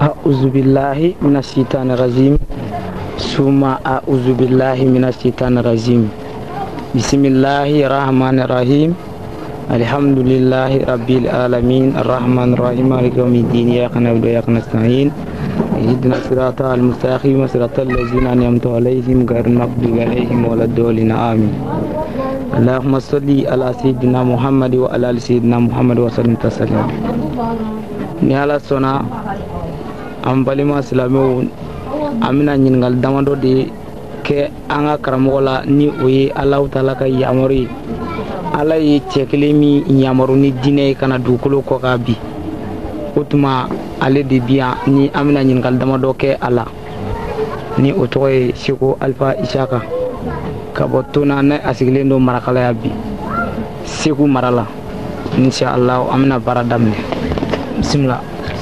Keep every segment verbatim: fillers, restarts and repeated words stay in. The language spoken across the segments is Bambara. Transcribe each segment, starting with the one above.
أعوذ بالله من الشيطان الرجيم ثم أعوذ بالله من الشيطان الرجيم بسم الله الرحمن الرحيم الحمد لله رب العالمين الرحمن الرحيم مالك يوم الدين إياك نعبد وإياك نستعين اهدنا الصراط المستقيم صراط الذين أنعمت عليهم غير المغضوب عليهم ولا الضالين آمين اللهم صل على سيدنا محمد وعلى آل سيدنا محمد وسلم تسليما ni ala sona an balima silamɛw an bɛna ɲininkali damadɔ de kɛ an ka karamɔgɔ la ni o ye Alahu Taala ka yamaru ye. Ala ye cɛ kelen min yamaru ni diinɛ ye kana dugukolo kɔ ka bi o tuma ale de bi yan ni an bɛna ɲininkali damadɔ kɛ a la ni o tɔgɔ ye Seko Alifa Isaka ka bɔ Tona ne a sigilen don Marakala ya bi Segu mara la inshallah an bɛna baara daminɛ. Bismillah.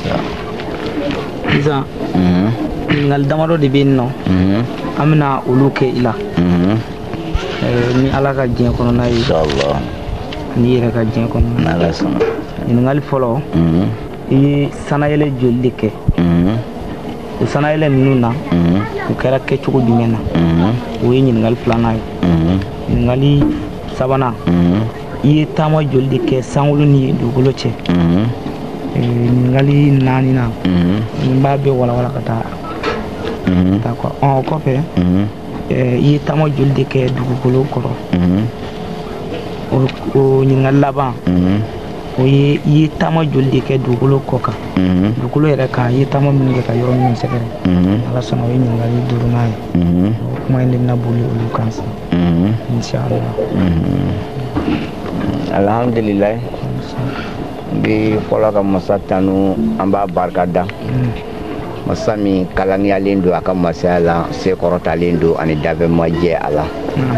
Isa. Mhm. Ngal damado de bin no. Mhm. Amna ulu ke ila. Mhm. Eh ni ala ka jeng kono na inshallah. Ni ra ka jeng kono na la sama. Ni ngal folo. Mhm. I sanayele jolli ke. Mhm. O sanayele nuna. Mhm. O kera ke chugo jumena. Mhm. O yi ngal flana. Mhm. Ngali sabana. Mhm. I tama jolli ke sangulu ni dugolo che. Mhm. ngali nani na mm ba be wala wala kata mm ta ko on ko pe mm eh yi tamo julde ke dugukolo koro mm o o ni ngalla ba mm o yi yi tamo julde ke dugukolo koka mm dugukolo era ka yi tamo min ka yoro min sekere mm ala sono yi ngali duru na mm kuma inde na buli ulu kansa mm inshallah mm alhamdulillah bi fɔlɔ ka masa tanu an b'a barikada masa min kalaniyalen don a ka masaya la sekɔrɔtalen don ani dafɛmajɛ a la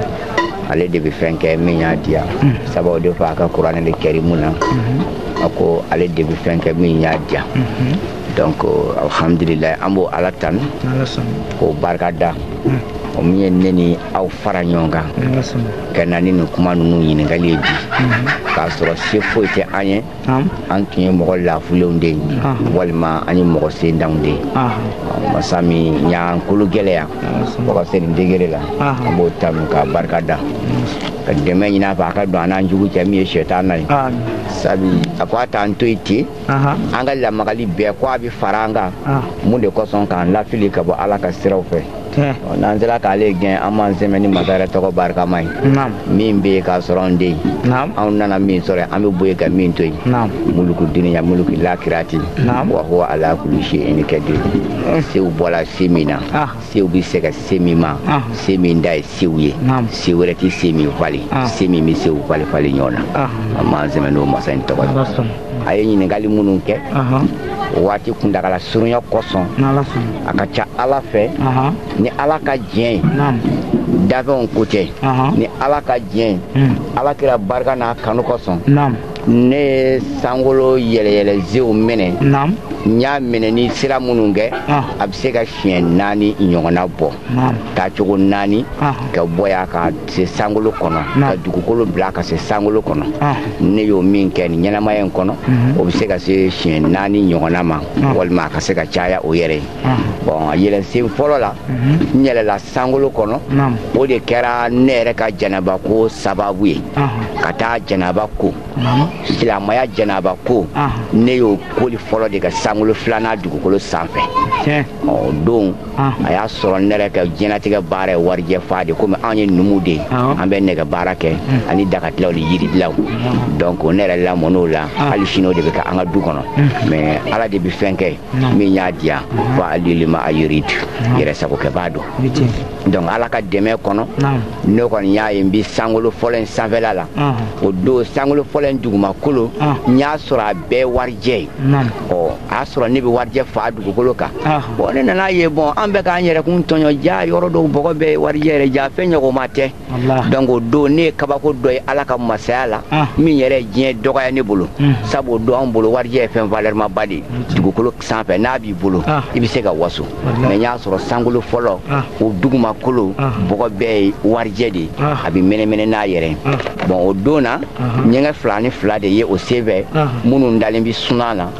ale de bɛ fɛn kɛ min y'a diya sabu o de fɔ a ka kuranɛ de kɛrimu na a ko ale de bɛ fɛn kɛ min y'a diya donc alhamdulillah an b'o ala tanu k'o barikada o min ye ne ni aw fara ɲɔgɔn kan ka na ni nin kuma ninnu ɲininkali ye bi k'a sɔrɔ se foyi tɛ an ye an tun ye mɔgɔ lafulenw de ye walima an ye mɔgɔ sendanw de ye masa min y'an kolo gɛlɛya fo ka se nin degere la an b'o tanu k'a barikada ka dɛmɛ ɲini a fɛ a ka don an n'an jugu cɛ min ye sɛtana ye sabi a ko a t'an to yen ten an ka lamagali bɛɛ ko a bɛ fara an kan mun de kosɔn k'an lafili ka bɔ ala ka siraw fɛ n'an sera k'ale gɛn an b'an sɛmɛ ni masa yɛrɛ tɔgɔ barikama ye min bɛ yen k'a sɔrɔ an den anw nana min sɔrɔ an bɛ bɔ yen ka min to yen muluku duniya muluku lakirati wa huwa ala kulli shay'in qadir sew bɔra se min na sew bɛ se ka se min ma se min da ye sew ye se wɛrɛ tɛ se min falen se min bɛ sew falen falen ɲɔgɔn na an b'an sɛmɛ n'o masa in tɔgɔ ye a ye ɲininkali minnu kɛ waati kundagala surunya kosɔn a ka ca ala fɛ ni ala ka diɲɛ dafɛnw ko tɛ ni ala ka diɲɛ ala kira barika n'a kanu kosɔn ne ye sankolo yɛlɛyɛlɛzew minɛ n y'a minɛ ni sira minnu kɛ a bɛ se ka siɲɛ naani ɲɔgɔnna bɔ taacogo naani ka bɔ yan ka se sankolo kɔnɔ ka dugukolo bila ka se sankolo kɔnɔ ne y'o min kɛ nin ɲɛnamaya in kɔnɔ o bɛ se ka se siɲɛ naani ɲɔgɔnna ma walima a ka se ka caya o yɛrɛ ye bɔn yɛlɛsen fɔlɔ la n yɛlɛla sankolo kɔnɔ o de kɛra ne yɛrɛ ka jɛnɛba ko sababu ye ka taa jɛnɛba ko silamaya jɛnɛba ko ne y'o koli fɔlɔ de ka sankolo filanan dugukolo sanfɛ o don a y'a sɔrɔ ne yɛrɛ ka diɲɛlatigɛ baara ye warijɛ fa de komi anw ye numu de ye an bɛ nɛgɛ baara kɛ ani dagadilaw ni yiridilaw donc ne yɛrɛ lamɔn'o la hali sini o de bɛ kɛ an ka du kɔnɔ mais ala de bɛ fɛn kɛ min y'a diya fa alilima a yiridu yɛrɛ sagokɛ b'a dɔn donc ala ka dɛmɛ kɔnɔ ne kɔni y'a ye n bɛ sankolo fɔlɔ in sanfɛla la o don sankolo fɔlɔ in dugumakolo n y'a sɔrɔ a bɛɛ warijɛ ye ɔ a y'a sɔrɔ ne bɛ warijɛ fa dugukolo kan bon ne nana ye bon an bɛ k'an yɛrɛ kun tɔɲɔ ja yɔrɔ dɔw bɔgɔ bɛ warijɛ yɛrɛ ja fɛn ɲɔgɔnma tɛ donc o don ne ye kabako dɔ ye ala ka masaya la min yɛrɛ ye diɲɛ dɔgɔya ne bolo sabu o don an bolo warijɛ ye fɛn valeur ma ba de ye dugukolo sanfɛ n'a b'i bolo i bɛ se ka waso mais n y'a sɔrɔ sankolo fɔlɔ o dugumakolo bɔgɔ bɛɛ ye warijɛ de ye a bɛ mɛnɛmɛnɛ n'a yɛrɛ bon o don na ɲɛgɛn fila ni fila de ye o senfɛ minnu dalen bɛ sunan na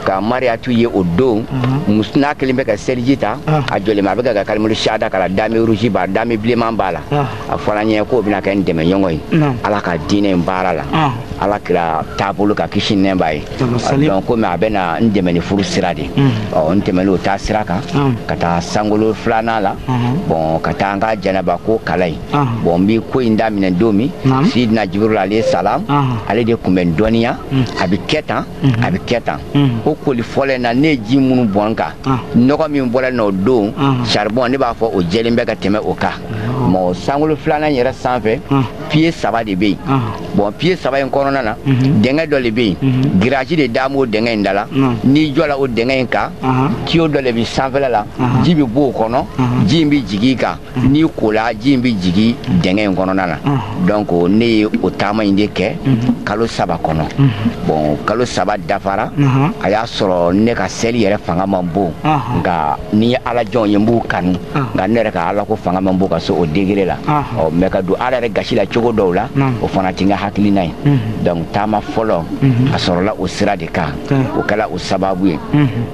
ka Mariatu ye o don musna kelen bɛ ka seliji ta a jɔlen bɛ ka kalimulu shada kala dame rouge ba dame bileman bala a fɔra ɲɛ ko bɛna kɛ dɛmɛ ɲɔgɔn ye ala ka diinɛ in baara la ala kira taabolo ka kisi nɛba ye donc komi a bɛna n dɛmɛ ni furu sira de ɔ n tɛmɛlen o taa sira kan ka taa sankolo filanan la bon ka taa an ka jɛnɛba ko kala ye bon n bi ko in daminɛ don min sidina Jibril alayhi salam ale de kun bɛ dɔnniya a bɛ kɛ tan a bɛ kɛ tan o koli fɔlɔ na ne ji minnu bɔn kan nɔgɔ min bɔra n'o don charbon ne b'a fɔ o jɛlen bɛ ka tɛmɛ o kan mɔ sankolo filanan yɛrɛ sanfɛ pied saba de bɛ yen bon pied saba in kɔnɔna na dɛngɛ dɔ de bɛ yen girage de d'a ma o dɛngɛ in da la n'i jɔla o dɛngɛ in kan tuyau dɔ de bɛ sanfɛla la ji bɛ bɔ o kɔnɔ ji in bɛ jigin i kan n'i kola ji in bɛ jigin dɛngɛ in kɔnɔna na donc ne ye o taama in de kɛ kalo saba kɔnɔ bon kalo saba dafara a y'a sɔrɔ ne ka seli yɛrɛ fanga man bon nka ni ye ala jɔn ye n b'u kanu nka ne yɛrɛ ka ala ko fanga man bon ka se o degré la ɔ mɛ ka don ala yɛrɛ gasi la cogo dɔw la o fana tɛ n ka hakilina ye donc taama fɔlɔ a sɔrɔla o sira de kan o kɛra o sababu ye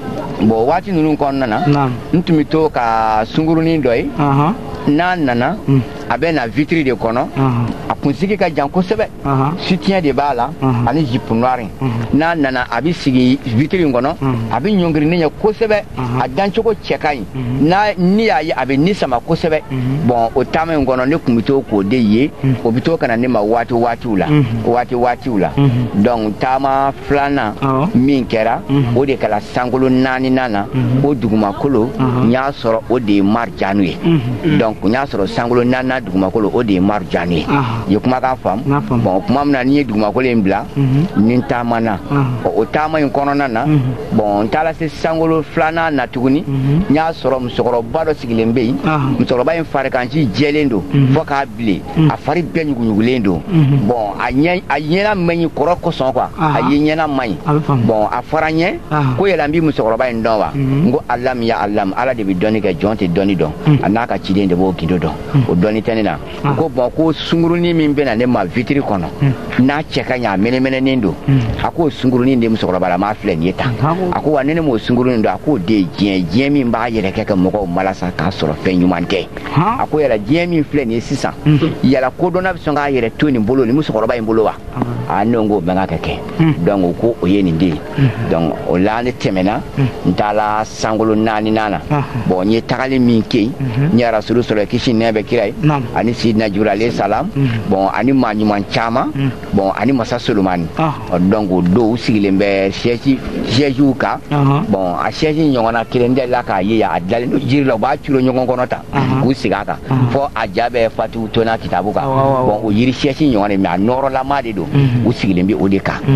bon waati ninnu kɔnɔna na n tun bɛ to ka sungurunin dɔ ye n'a nana a bɛ na vitre de kɔnɔ a kunsigi ka jan kosɛbɛ soutien de b'a la ani jupe noire n'a nana a bɛ sigi vitre in kɔnɔ a bɛ ɲɔngirinin ye kosɛbɛ a dancogo cɛ ka ɲi n'a ni y'a ye a bɛ ni sama kosɛbɛ bon o taama in kɔnɔ ne tun bɛ to k'o de ye o bɛ to ka na ne ma waati waatiw la waati waatiw la donc taama filanan min kɛra o de kɛra sankolo naaninan na o dugumakolo n y'a sɔrɔ o de ye Marijanu ye donc n y'a sɔrɔ sankolo naaninan dugumakolo o de ye Marijanu ye ye kumakan faamu bon tuma min na n'i ye dugumakolo in bila ni n taamana o taama in kɔnɔna na bon n taara se sankolo filanan na tuguni n y'a sɔrɔ musokɔrɔba dɔ sigilen bɛ yen musokɔrɔba in farikansi jɛlen don fo k'a bilen a fari bɛɛ ɲuguɲugulen don bon a ɲɛ a ɲɛna man ɲi kɔrɔ kosɔn quoi a ye ɲɛna man ɲi bon a fɔra n ye ko yɛlɛ n bɛ musokɔrɔba in dɔn wa n ko alamu ya alamu ala de bɛ dɔnni kɛ jɔn tɛ dɔnni dɔn a n'a ka ciden de b'o gindo dɔn o dɔnni tɛ ne na ko bon ko sungurunin min bɛ na ne ma vitre kɔnɔ n'a cɛ ka ɲi a mɛnɛmɛnɛnen don a ko sungurunin de musokɔrɔba la m'a filɛ nin ye tan a ko wa ne ne m'o sungurunin don a ko de ye diɲɛ diɲɛ min b'a yɛrɛ kɛ ka mɔgɔw malasa k'a sɔrɔ fɛn ɲuman tɛ a ko yɛrɛ diɲɛ min filɛ nin ye sisan yala kodɔnna bɛ sɔn k'a yɛrɛ to nin bolo nin musokɔrɔba in bolo wa a ne ko bɛn ka kɛ donc o ko o ye nin de ye donc o la ne tɛmɛna n taara sankolo naaninan na bon n ye tagali min kɛ yen n ye rasulu sɔrɔ kisi nɛɛ bɛ kira ye ani sidina Jibril alayhi salam bon ani maa ɲuman caman bon ani masa Solomani donc o don u sigilen bɛ siège siègew kan bon a siège ɲɔgɔnna kelen de la k'a ye yan a dilalen don jiri la u b'a curo ɲɔgɔn kɔnɔ tan k'u sigi a kan fɔ a ja bɛ fatiw tonna kitabu kan bon o yiri siège ɲɔgɔn de mais a nɔrɔlama de don u sigilen bɛ o de kan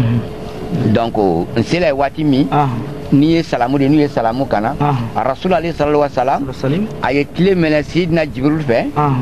donc n sera ye waati min n'i ye salamu de n'u ye salamu kana a rasulu alayhi salatu wa salam a ye tile minɛ sidina Jibril fɛ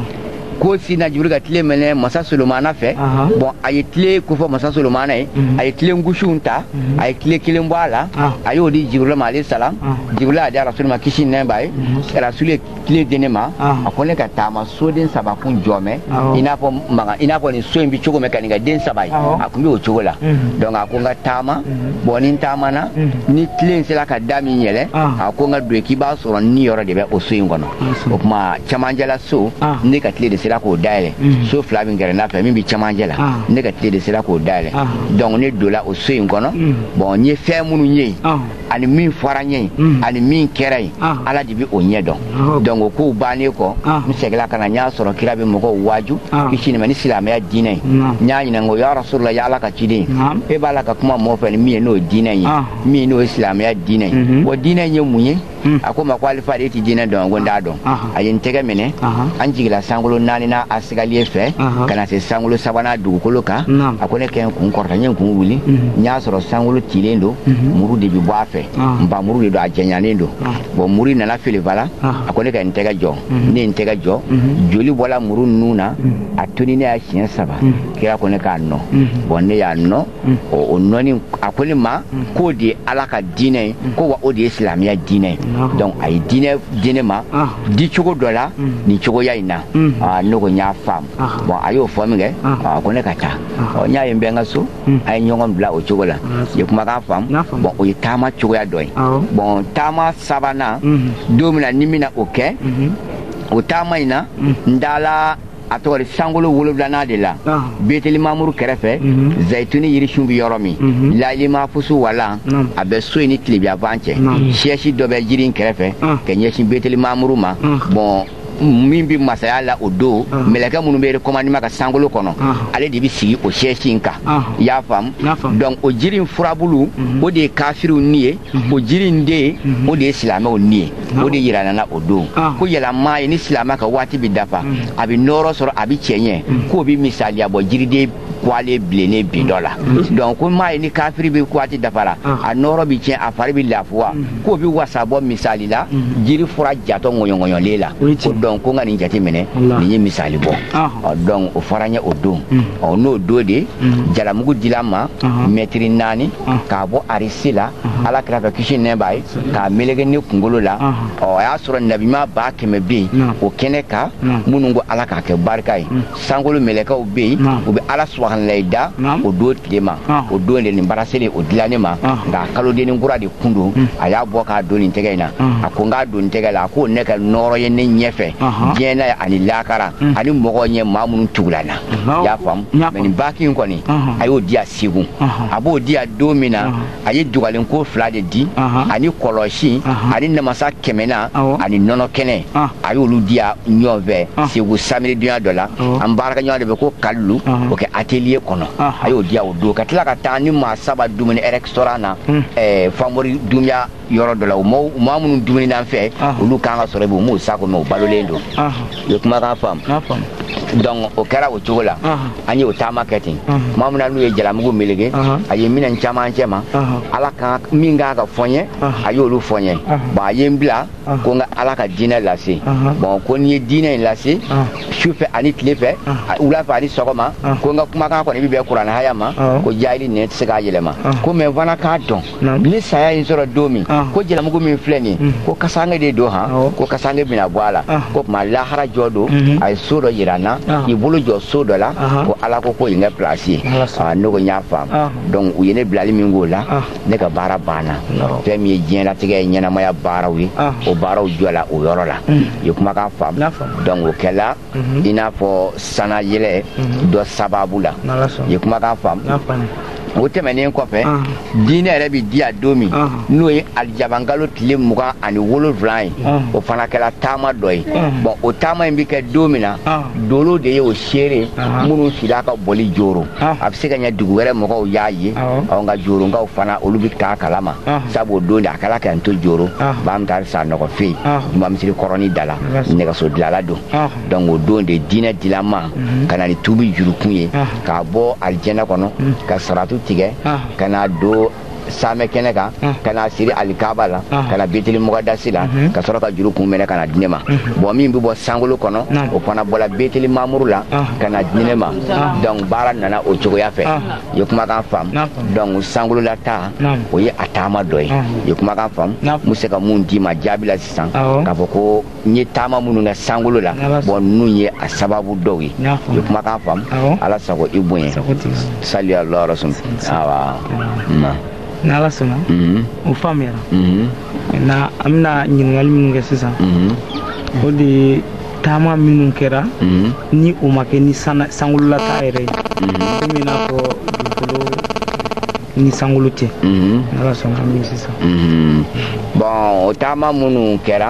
ko sidina Jibril ka tile minɛ masa Solomana fɛ bon a ye tile kofɔ masa Solomana ye a ye tile ngusiw ta a ye tile kelen bɔ a la a y'o di Jibril ma alayhi salam Jibril a di rasulu ma kisi nɛɛ b'a ye rasulu ye tile di ne ma a ko ne ka taama soden saba kun jɔmɛ i n'a fɔ maga i n'a fɔ nin so in bɛ cogo min ka nin kɛ den saba ye a kun bɛ o cogo la donc a ko n ka taama bon ni n taamana ni tile in sera ka da min yɛlɛ a ko n ka don k'i b'a sɔrɔ ni yɔrɔ de bɛ o so in kɔnɔ o tuma cɛmancɛla so ne ka tile de sera k'o dayɛlɛ so fila min kɛra n'a fɛ min bɛ cɛmancɛ la ne ka tile de sera k'o dayɛlɛ donc ne donna o so in kɔnɔ bon n ye fɛn minnu ye yen ani min fɔra n ye yen ani min kɛra yen ala de bɛ o ɲɛ dɔn donc o kow bannen kɔ n seginna ka na n y'a sɔrɔ kira bɛ mɔgɔw waaju kisi ni ma ni silamɛya diinɛ ye n y'a ɲininka o ya rasulula ya ala ka ciden e b'a la ka kuma mɔgɔ fɛ ni min ye n'o ye diinɛ ye min n'o ye silamɛya diinɛ ye wa diinɛ ye mun ye a ko ma ko alifa de tɛ diinɛ dɔn ko n t'a dɔn a ye n tɛgɛ minɛ an jigila sankolo naaninan a sigaliye fɛ ka na se sankolo sabanan dugukolo kan a ko ne kɛ n kun kɔrɔta n ye n kun wuli n y'a sɔrɔ sankolo cilen don muru de bɛ bɔ a fɛ n ba muru de don a jɛɲanen don bon muru nana filifa a ko ne ka n tɛgɛ jɔ ne ye n tɛgɛ jɔ joli bɔra muru ninnu na a toni ne y'a siɲɛ saba kira ko ne k'a nɔ bon ne y'a nɔ o nɔni a ko ne ma k'o de ye ala ka diinɛ ye ko wa o de ye silamɛya diinɛ ye donc ay diinɛ di ne ma di cogo dɔ la nin cogoya in na ne ko n y'a faamu bon a y'o fɔ min kɛ ko ne ka taa n y'a ye n bɛ n ka so a ye ɲɔgɔn bila o cogo la ye kumakan faamu bon o ye taama cogoya dɔ ye bon taama sabanan don min na ni mina o kɛ o taama in na n dala a tɔgɔ de sankolo wolonwulanan de la Beteli Mamuru kɛrɛfɛ Zayituni yirisun bɛ yɔrɔ min Layilima Fusu walan a bɛ so in ni tilebinyanfan cɛ siyɛsi dɔ bɛ jiri in kɛrɛfɛ ka ɲɛsin Beteli Mamuru ma bon min bɛ masaya la o don mɛlɛkɛ minnu bɛ recommandement ka sankolo kɔnɔ ale de bɛ sigi o siyɛsi in kan i y'a faamu donc o jiri in furabulu o de ye kafiriw ni ye o jiri in den o de ye silamɛw ni ye o de yira nana o don ko yɛlɛma ye ni silamɛ ka waati bɛ dafa a bɛ nɔɔrɔ sɔrɔ a bɛ cɛ ɲɛ k'o bɛ misaliya bɔ jiriden kwale bilennen bi dɔ la donc ko maa ye ni kafiri bɛ waati dafara a nɔɔrɔ bɛ tiɲɛ a fari bɛ lafuwa k'o bɛ wasa bɔ misali la jiri fura jatɔ ŋɔɲɔŋɔɲɔlen la donc ko n ka nin jate minɛ nin ye misali bɔ donc o fɔra n ye o don ɔ n'o don de jalamugu dila n ma mɛtiri naani k'a bɔ arisi la ala kira fɛ kisi nɛn b'a ye k'a meleke ne kunkolo la ɔ a y'a sɔrɔ nabima ba kɛmɛ bɛ yen o kɛnɛ kan minnu ko ala k'a kɛ barika ye sankolo mɛlɛkɛw bɛ yen u bɛ ala subahanahu da o don tile ma o don de nin baara selen o dilan ne ma nka kalodennin kura de kun don a y'a bɔ k'a don nin tɛgɛ in na a ko n k'a don nin tɛgɛ la a k'o ne kɛ nɔɔrɔ ye ne ɲɛfɛ diɲɛ na ani lakara ani mɔgɔ ɲɛ maa minnu tugula na i y'a faamu mɛ nin baki in kɔni a y'o di a segu a b'o di a don min na a ye dugalenko fila de di ani kɔlɔsi ani namasa kɛmɛna ani nɔnɔ kɛnɛ a y'olu di a ɲɔgɔn fɛ segu samiridenya dɔ la an baarakɛɲɔgɔn de bɛ ko kalilu o kɛ atelier kɔnɔ a y'o di a o don ka tila ka taa ni maa saba dumuni restaurant na famori dunya yɔrɔ dɔ la o maa minnu dumuni n'an fɛ olu kan ka sɔrɔ i b'o m'o sako mɛ o balolen don i ye kumakan faamu donc o kɛra o cogo la an y'o taama kɛ ten maa min na n'u ye jalamugu meleke a ye minɛn caman cɛ ma ala kan min kan ka fɔ n ye a y'olu fɔ n ye bon a ye n bila ko n ka ala ka diinɛ lase bon ko n'i ye diinɛ in lase sufɛ ani tile fɛ wula fɛ ani sɔgɔma ko n ka kumakan kɔni bɛ bɛn kuranɛ haya ma ko jahili nɛn tɛ se k'a yɛlɛma ko mɛ n fana k'a dɔn ni saya in sɔrɔ don min ko jalamugu min filɛ nin ye ko kasange de don han ko kasange bɛna bɔ a la ko tuma lahara jɔ don a ye so dɔ yira n na i bolo jɔ so dɔ la ko ala ko ko yen kɛ place ye ne ko n y'a faamu donc u ye ne bilali min k'o la ne ka baara banna fɛn min ye diɲɛlatigɛ ye ɲɛnamaya baaraw ye o baaraw jɔla o yɔrɔ la i ye kumakan faamu donc o kɛla i n'a fɔ sana yɛlɛ dɔ sababu la i ye kumakan faamu o tɛmɛnen kɔfɛ diinɛ yɛrɛ bɛ di a don min n'o ye alijabangalo tile mugan ani wolonwula ye o fana kɛra taama dɔ ye bon o taama in bɛ kɛ don min na dolo de ye o seere minnu sira ka bɔli joro a bɛ se ka ɲɛ dugu wɛrɛ mɔgɔw y'a ye nka joronkaw fana olu bɛ taa kalama sabu o don de a kɛra ka n to joro b'an bɛ taa sa nɔgɔ fɛ yen jumamisiri kɔrɔnin da la nɛgɛso dilala don donc o don de diinɛ dila n ma ka na ni tubi jurukun ye k'a bɔ alijɛnɛ kɔnɔ ka saratu tigɛ ka na don samɛ kɛnɛ kan ka na siri alikaba la ka na Beteli Mugadasi la ka sɔrɔ ka juru kun minɛ ka na di ne ma bon min bɛ bɔ sankolo kɔnɔ o fana bɔra Beteli Mamuru la ka na di ne ma donc baara nana o cogoya fɛ i ye kumakan faamu donc sankolo la taa o ye a taama dɔ ye i ye kumakan faamu n bɛ se ka mun d'i ma jaabi la sisan k'a fɔ ko n ye taama minnu kɛ sankolo la bon ninnu ye a sababu dɔw ye i ye kumakan faamu ala sago i bonya sali ala rasul awa n'ala sɔnna o faamuyara na an bɛna ɲininkali minnu kɛ sisan o de ye taama minnu kɛra ni o ma kɛ ni sankolola taa yɛrɛ ye komi i n'a fɔ dugukolo ni sankolo tɛ n'ala sɔnna an bɛ sisan bon o taama minnu kɛra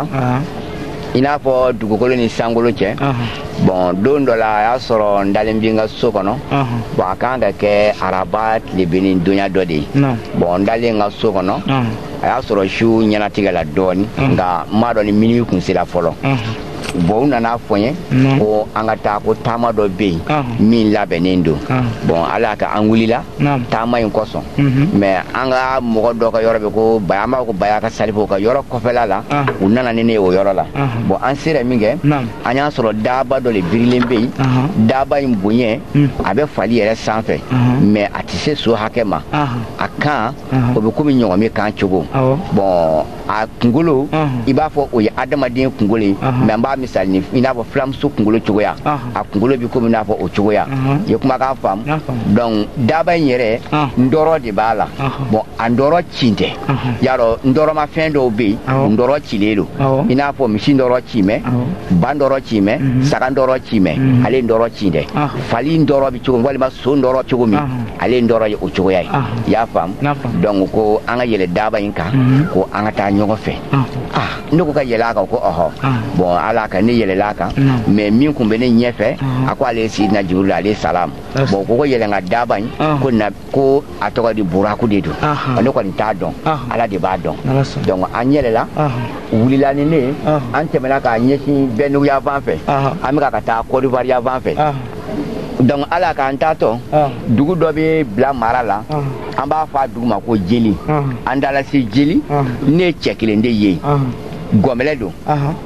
i n'a fɔ dugukolo ni sankolo cɛ bon don dɔ la a y'a sɔrɔ n dalen bɛ n ka so kɔnɔ bon a kan ka kɛ araba tilebini donya dɔ de ye bon n dalen n ka so kɔnɔ a y'a sɔrɔ su ɲɛnatigɛ la dɔɔnin nka n m'a dɔn ni minuit kun sera fɔlɔ bon u nana fɔ n ye ko an ka taa ko taama dɔ bɛ yen min labɛnnen don bon ala y'a kɛ an wulila taama in kosɔn mais an ka mɔgɔ dɔ ka yɔrɔ bɛ ko baya an b'a fɔ ko baya ka salifo ka yɔrɔ kɔfɛla la u nana ni ne ye o yɔrɔ la bon an sera min kɛ an y'a sɔrɔ daba dɔ de birilen bɛ yen daba in bonya a bɛ fali yɛrɛ sanfɛ mais a tɛ se so hakɛ ma a kan o be komi ɲɔgɔnme kan cogo bon a kunkolo i b'a fɔ o ye adamaden kunkolo ye mais an b'a misali ni i n'a fɔ filamuso kunkolo cogoya a kunkolo bi komi i n'a fɔ o cogoya i ye kumakan faamu donc daba in yɛrɛ ndɔrɔ de b'a la bon a ndɔrɔ cin tɛ y'a dɔn ndɔrɔma fɛn dɔw bɛ yen ndɔrɔ cilen don i n'a fɔ misi ndɔrɔ ci mɛ ba ndɔrɔ ci mɛ saga ndɔrɔ ci mɛ ale ndɔrɔ ci dɛ fali ndɔrɔ bi cogo min walima so ndɔrɔ cogo min ale ndɔrɔ ye o cogoya ye i y'a faamu donc ko an ka yɛlɛ daba in kan ko an ka taa ɲɔgɔn fɛ ah ne ko ka yɛlɛ a kan ko ɔhɔ bon ala ka ne yɛlɛla a kan mais min kun bɛ ne ɲɛfɛ a ko ale ye sidina jibril ale salam bon ko ko yɛlɛ ka daba in ko na ko a tɔgɔ di buraku de don ne kɔni t'a dɔn ala de b'a dɔn donc an yɛlɛla wulila ni ne an tɛmɛna k'a ɲɛsin bɛnduguya fan fɛ an bɛ ka taa Côte d'Ivoire fan fɛ donc ala k'an taatɔ dugu dɔ bɛ bila mara la an b'a fɔ a dugu ma ko jeli an dala se jeli ne ye cɛ kelen de ye gɔmɛlɛ don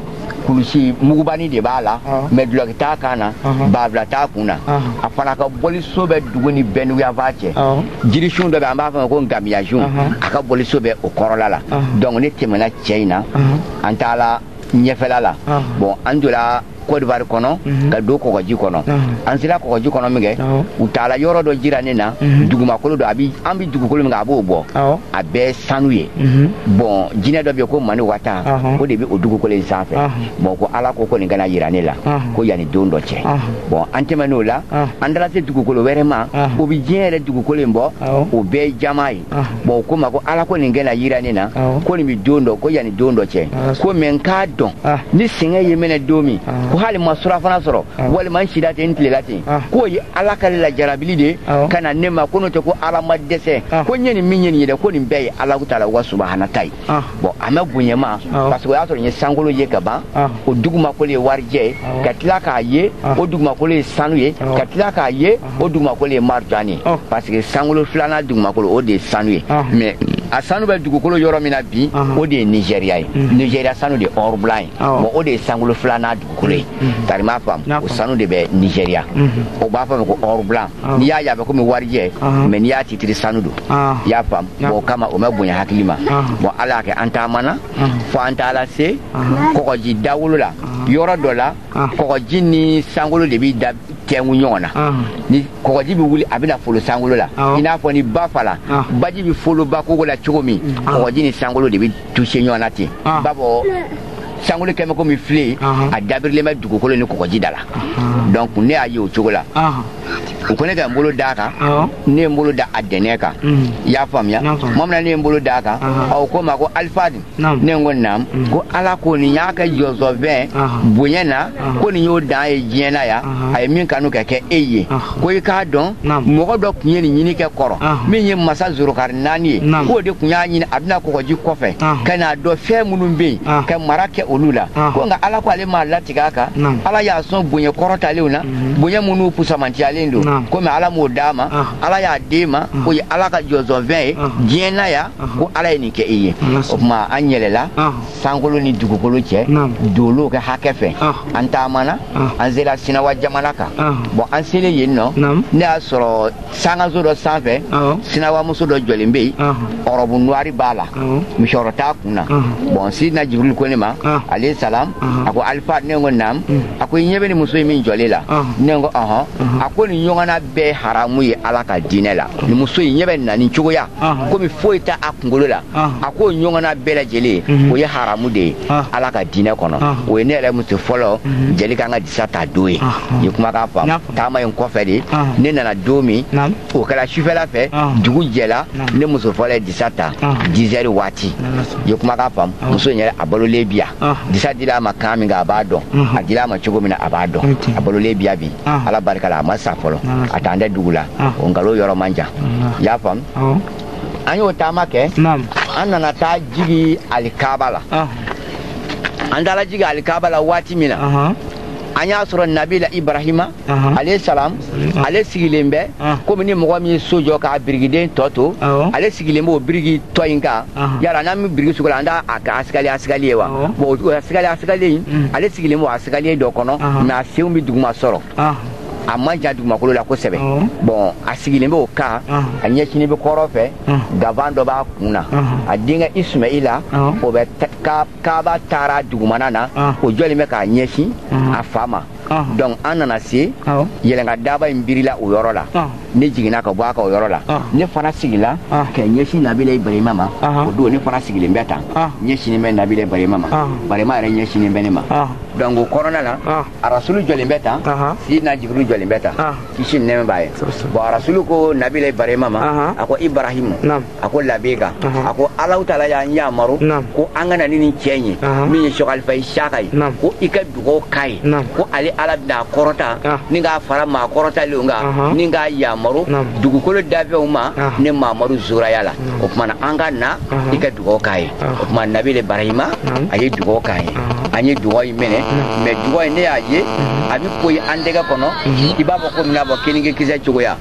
kulusi mugubani de b'a la mais duloki t'a kan na babila t'a kun na a fana ka bɔliso bɛ dugu ni bɛnduguya fan cɛ jirisun dɔ bɛ an b'a fɔ ko nkamiyazun a ka bɔliso bɛ o kɔrɔla la donc ne tɛmɛna cɛ in na an taala ɲɛfɛla la bon an donna Côte d'Ivoire kɔnɔ ka don kɔgɔji kɔnɔ an sera kɔgɔji kɔnɔ min kɛ u taala yɔrɔ dɔ jira ne na dugumakolo dɔ a bi an bi dugukolo min kan a b'o bɔ a bɛɛ sanu ye bon jinɛ dɔ bɛ yen ko mani wata o de bɛ o dugukolo in sanfɛ bon ko ala ko ko nin kana yira ne la ko yanni don dɔ cɛ bon an tɛmɛn'o la an taara se dugukolo wɛrɛ ma o bɛ diɲɛ yɛrɛ dugukolo in bɔ o bɛɛ ye jama ye bon o ko ma ko ala ko nin kana yira ne na ko nin bɛ don dɔ ko yanni don dɔ cɛ ko mɛ n k'a dɔn ni sɛgɛn ye minɛ don min ko hali ma surafana sɔrɔ walima n sida ten n tilela ten k'o ye ala ka lajarabili de ka na ne ma ko n'o tɛ ko ala ma dɛsɛ ko n ye nin min ye nin ye dɛ ko nin bɛɛ ye alahu taala wa subahana ta ye bon a ma bonya ma parce que o y'a sɔrɔ n ye sankolo ye ka ban o dugumakolo ye warijɛ ye ka tila k'a ye o dugumakolo ye sanu ye ka tila k'a ye o dugumakolo ye marijani ye parce que sankolo filanan dugumakolo o de ye sanu ye mais a sanu bɛ dugukolo yɔrɔ min na bi o de ye nigeriya ye nigeriya sanu de ye or blanc ye bon o de ye sankolo filanan dugukolo ye tari m'a faamu o sanu de bɛ nigeriya o b'a fɔ ko or blanc n'i y'a ye a bɛ komi warijɛ mais n'i y'a titiri sanu don i y'a faamu bon o kama o ma bonya hakili ma bon ala y'a kɛ an taamana fo an taala se kɔgɔji dawolo la yɔrɔ dɔ la kɔgɔji ni sankolo de bɛ da tɛngu ɲɔgɔn na ni kɔgɔji bɛ wuli a bɛna folo sankolo la i n'a fɔ ni ba fala baji bɛ folo ba kogo la cogo min kɔgɔji ni sankolo de bɛ toucher ɲɔgɔn na ten ba bɔ sankolo kɛmɛ komi file a dabirilen bɛ dugukolo ni kɔgɔji da la donc ne y'a ye o cogo la u ko ne ka n bolo d'a kan ne ye n bolo da a dɛnɛ kan i y'a faamuya tuma min na ne ye n bolo d'a kan ɔ ko n ma ko alifadi ne ko naamu ko ala ko nin y'a kɛ jɔsɔfɛn bonya na ko nin y'o dan ye diɲɛ na yan a ye min kanu ka kɛ e ye ko i k'a dɔn mɔgɔ dɔ tun ye nin ɲini kɛ kɔrɔ min ye masa zorokari naani ye k'o de tun y'a ɲini a bɛna kɔgɔji kɔfɛ ka n'a dɔn fɛn minnu bɛ yen ka mara kɛ olu la ko nka ala ko ale m'a latigɛ a kan ala y'a sɔn bonya kɔrɔtalenw na bonya minnu pusamantiyalen don komi ala m'o d'a ma ala y'a d'e ma o ye ala ka jɔsɔnfɛn ye diɲɛ na yan ko ala ye nin kɛ e ye o tuma an yɛlɛla sankolo ni dugukolo cɛ dolo kɛ hakɛ fɛ an taamana an sera sinawa jamana kan bon an selen yen nɔ ne y'a sɔrɔ sangaso dɔ sanfɛ sinawamuso dɔ jɔlen bɛ yen ɔrɔbu nuwari b'a la misɔrɔ t'a kun na bon sidina jibril ko ne ma ale salam a ko alifa ne ko naamu a ko i ɲɛ bɛ nin muso in min jɔlen la ne ko ɔhɔn a ko nin ɲɔgɔnna bɛɛ haramu ye ala ka diinɛ la nin muso in ɲɛ bɛ na nin cogoya komi foyi tɛ a kunkolo la a ko ɲɔgɔnna bɛɛ lajɛlen o ye haramu de ye ala ka diinɛ kɔnɔ o ye ne yɛrɛ muso fɔlɔ jeli kan ka disa ta don ye i ye kumakan faamu taama in kɔfɛ de ne nana don min o kɛra sufɛla fɛ dugu jɛla ne muso fɔlɔ ye disa ta dix heures waati i ye kumakan faamu muso in yɛrɛ a balolen bi yan disa dira a ma kan min kan a b'a dɔn a dira a ma cogo min na a b'a dɔn a balolen bi yan bi ala barika la a ma sa fɔlɔ a t'an tɛ dugu la o nkalon yɔrɔ man jan i y'a faamu an y'o taama kɛ an nana taa jigi alikaba la an taara jigi alikaba la waati min na an y'a sɔrɔ nabila ibrahima ale salam ale sigilen bɛ komi ni mɔgɔ min ye so jɔ k'a birikiden tɔ to ale sigilen b'o biriki tɔ in kan yala n'an bɛ biriki sugu la an t'a a sikali a sikali ye wa bon o sikali a sikali in ale sigilen b'o a sikali dɔ kɔnɔ mɛ a senw bɛ duguma sɔrɔ a man jan dugumakolo la kosɛbɛ bon a sigilen bɛ o kan a ɲɛsinin bɛ kɔrɔ fɛ gavan dɔ b'a kun na a denkɛ Ismaila o bɛ Kaaba taara dugumana na o jɔlen bɛ k'a ɲɛsin a fa ma donc an nana se yɛlɛnka daba in birila o yɔrɔ la ne jiginna ka bɔ a ka o yɔrɔ la ne fana sigila ka ɲɛsin Nabila Ibrahima ma o don ne fana sigilen bɛ tan ɲɛsinin bɛ Nabila Ibrahima ma Ibrahima yɛrɛ ɲɛsinin bɛ ne ma donc o kɔnɔna na Rasulu jɔlen bɛ tan Sidina Jibrilu jɔlen bɛ tan kisi ni nɛɛma b'a ye bon Rasulu ko Nabila Ibrahima ma a ko Ibrahima a ko labeka a ko Alahu Taala y'an yamaru ko an ka na ni nin cɛ in ye min ye Cheikh Alifa Isaka ye ko i ka dugawu k'a ye ko ale Ala bɛna kɔrɔta ni k'a fara maa kɔrɔtalenw kan ni k'a yamaru dugukolo dafɛnw ma ne Mamadu Zoraya la o tuma na an ka na i ka dugawu k'a ye o tuma Nabila Ibrahima a ye dugawu k'a ye an ye dugawu in minɛ mais dugawu in ne y'a ye a bɛ poyi an tɛgɛ kɔnɔ i b'a fɔ ko min na bɔ keninge kisɛ cogoya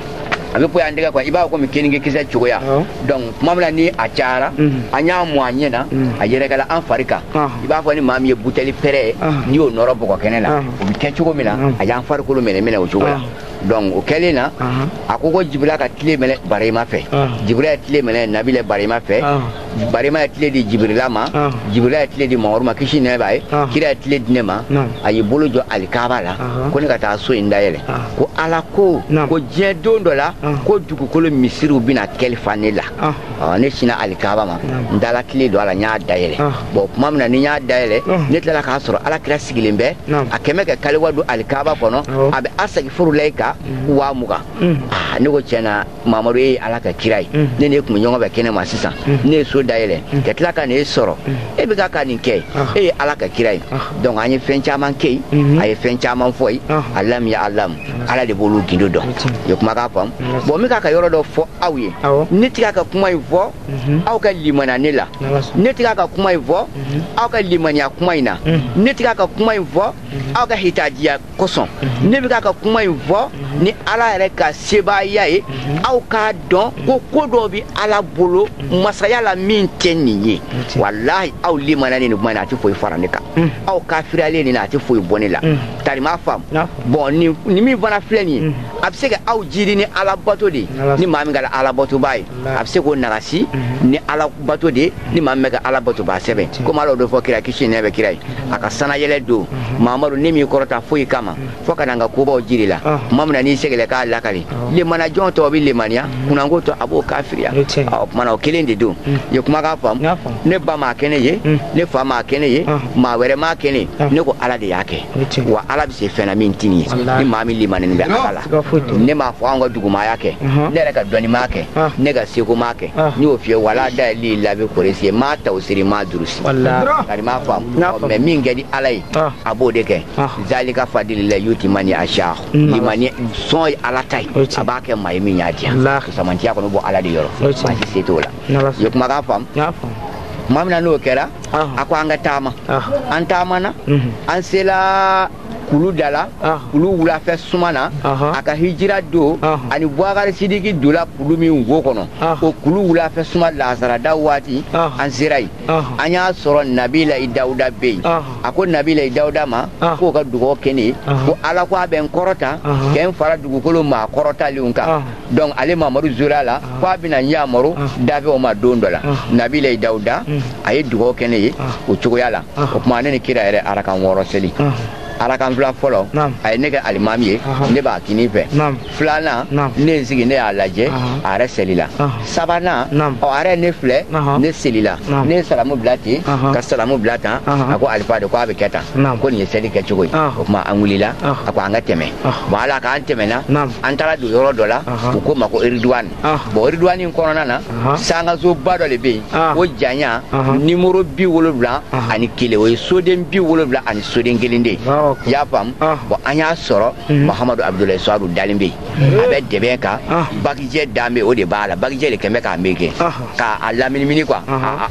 a bɛ poyi an tɛgɛ kɔnɔ i b'a fɔ ko min keninge kisɛ cogoya donc tuma min na ni a cayara an y'a mɔn a ɲɛ na a yɛrɛkɛla an fari kan i b'a fɔ ni maa min ye butɛli pɛrɛ ye n'i y'o nɔrɔ bɔgɔ kɛnɛ la o bɛ kɛ cogo min na a y'an farikolo minɛ minɛ o cogo la donc o kɛlen na a ko ko Jibrila ka tile minɛ Barahima fɛ Jibrila ye tile minɛ Nabila Barahima fɛ Barahima ye tile di Jibrila ma Jibrila ye tile di Mamadu ma kisi nɛma b'a ye kira ye tile di ne ma a y'i bolo jɔ Alikaaba la ko ne ka taa so in dayɛlɛ ko Ala ko ko diɲɛ don dɔ la ko dugukolo misiriw bɛna kɛlifa ne la ne sinna Alikaaba ma n dala tile don a la n y'a dayɛlɛ bon tuma min na ni n y'a dayɛlɛ ne tilala k'a sɔrɔ Alakira sigilen bɛ a kɛmɛ ka kaliwa don Alikaaba kɔnɔ a bɛ asagi Furulayi wa mugan ah ne ko tiɲɛna Mamadu ye Ala ka kira ye ne ne kun ɲɔgɔn bɛ kɛnɛ ma sisan ne ye so dayɛlɛ ka tila ka ne sɔrɔ e bɛ ka nin kɛ e ye Ala ka kira ye donc an ye fɛn caman kɛ yen a ye fɛn caman fɔ yen alam ya alam Ala de b'olu gindo dɔn ye kuma k'a faamu bon n bɛ ka yɔrɔ dɔ fɔ aw ye ne tɛ ka kuma in fɔ aw ka limaniya ne la ne tɛ ka kuma in fɔ aw ka limaniya kuma in na ne tɛ ka kuma in fɔ aw ka hitajiya kosɔn ne bɛ ka kuma in fɔ ni Ala yɛrɛ ka sebaaya ye aw k'a dɔn ko ko dɔ bɛ Ala bolo masaya la min tɛ nin ye walahi aw limaniya ni nin kuma in a tɛ foyi fara ne kan aw kafiriyalen nin a tɛ foyi bɔ ne la tari m'a faamu bon ni ni min fana filɛ nin ye a bɛ se ka aw jiri ni Ala bato de ni maa min ka Ala batoba ye a bɛ se k'o nagasi ni Ala bato de ni maa min bɛ ka Ala batoba sɛbɛn komi Ala y'o fɔ kira kisi ni nɛɛma bɛ kira ye a ka sanayɛlɛ don Mamadu ne m'i kɔrɔta foyi kama fo ka na n ka kobaw jiri la tuma min na n'i sɛgɛlɛ k'a lakali limaniya jɔn tɔw bɛ limaniya kunnanko tɔ a b'o kafiriya ɔ tuma na o kelen de don ye kuma k'a faamu ne ba m'a kɛ ne ye ne fa m'a kɛ ne ye maa wɛrɛ m'a kɛ ne ne ko Ala de y'a kɛ wa Ala bɛ se fɛn na min tɛ nin ye ni maa min limaniyalen bɛ Ala la ne m'a fɔ anw ka dugumaya kɛ ne yɛrɛ ka dɔnnimaya kɛ ne ka seko m'a kɛ n y'o f'i ye wala dayɛlɛ labɛn kɔrɔsi ye m'a ta o siri m'a durusi kari m'a faamu mais min kɛ di Ala ye a b'o de kɛ zalika fadililahi yuti man yasha limaniya sɔn ye Ala ta ye a b'a kɛ maa ye min y'a diya samantiya kɔni bɔ Ala de yɔrɔ maa si se t'o la ye kuma k'a faamu tuma min na n'o kɛra a ko an ka taama an taamana an sela kulu dala kulu wulafɛ suma na a ka hijira don ani Bubakari Sidiki donna kulu min wo kɔnɔ o kulu wulafɛ suma lazarada waati an sera yen an y'a sɔrɔ Nabila Dawuda bɛ yen a ko Nabila Dawuda ma k'o ka dugawu kɛ ne ye ko Ala ko a bɛ n kɔrɔta kɛ n fara dugukolo maa kɔrɔtalenw kan donc ale Mamadu Zoraya la ko a bɛna n yamaru dafɛnw ma don dɔ la Nabila Dawuda a ye dugawu kɛ ne ye o cogoya la o tuma ne ni kira yɛrɛ arakan wɔɔrɔ seli arakan fila fɔlɔ a ye ne kɛ alimami ye ne b'a kini fɛ filanan ne ye sigi ne y'a lajɛ a yɛrɛ selila sabanan ɔ a yɛrɛ ne filɛ ne selila ne ye salamu bila ten ka salamu bila tan a ko alifa de ko a bɛ kɛ tan ko nin ye seli kɛ cogo ye o tuma an wulila a ko an ka tɛmɛ bon ala k'an tɛmɛna an taara don yɔrɔ dɔ la u ko ma ko Iriduwani bon Iriduwani in kɔnɔna na sangasoba dɔ de bɛ yen o janya nimoro bi wolonwula ani kelen o ye soden bi wolonwula ani soden kelen de ye y'a faamu bon an y'a sɔrɔ Mahamadu Abudulayi Suwadu dalen bɛ yen a bɛ dɛbɛn kan bagijɛ dan bɛ o de b'a la bagijɛ de kɛmɛ k'a meleke k'a laminimini quoi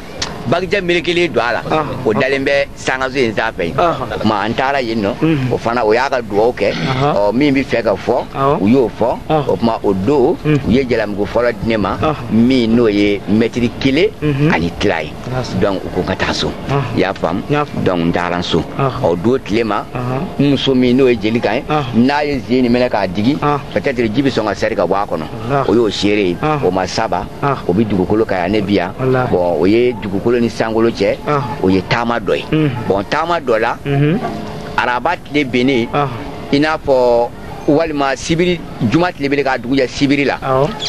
bagijɛ melekelen don a la o dalen bɛ sangaso in sanfɛ yen tuma an taara yen nɔ o fana o y'a ka dugawu kɛ ɔ min bɛ fɛ ka fɔ u y'o fɔ o tuma o don u ye jalamugu fɔlɔ di ne ma min n'o ye mɛtiri kelen ani tila ye donc u ko ka taa so y'a faamu donc n taara so o don tile ma n muso min n'o ye jeli kan ye n'a ye zen nin minɛ k'a digi peut-être ji bɛ sɔn ka sɛri ka bɔ a kɔnɔ o y'o seere ye o ma saba o bɛ dugukolo kan yan ne bi yan bon o ye dugukolo ni sankolo cɛ o ye taama dɔ ye bon taama dɔ la araba tile bennen i n'a fɔ walima sibiri juma tile bɛ k'a dugu jɛ sibiri la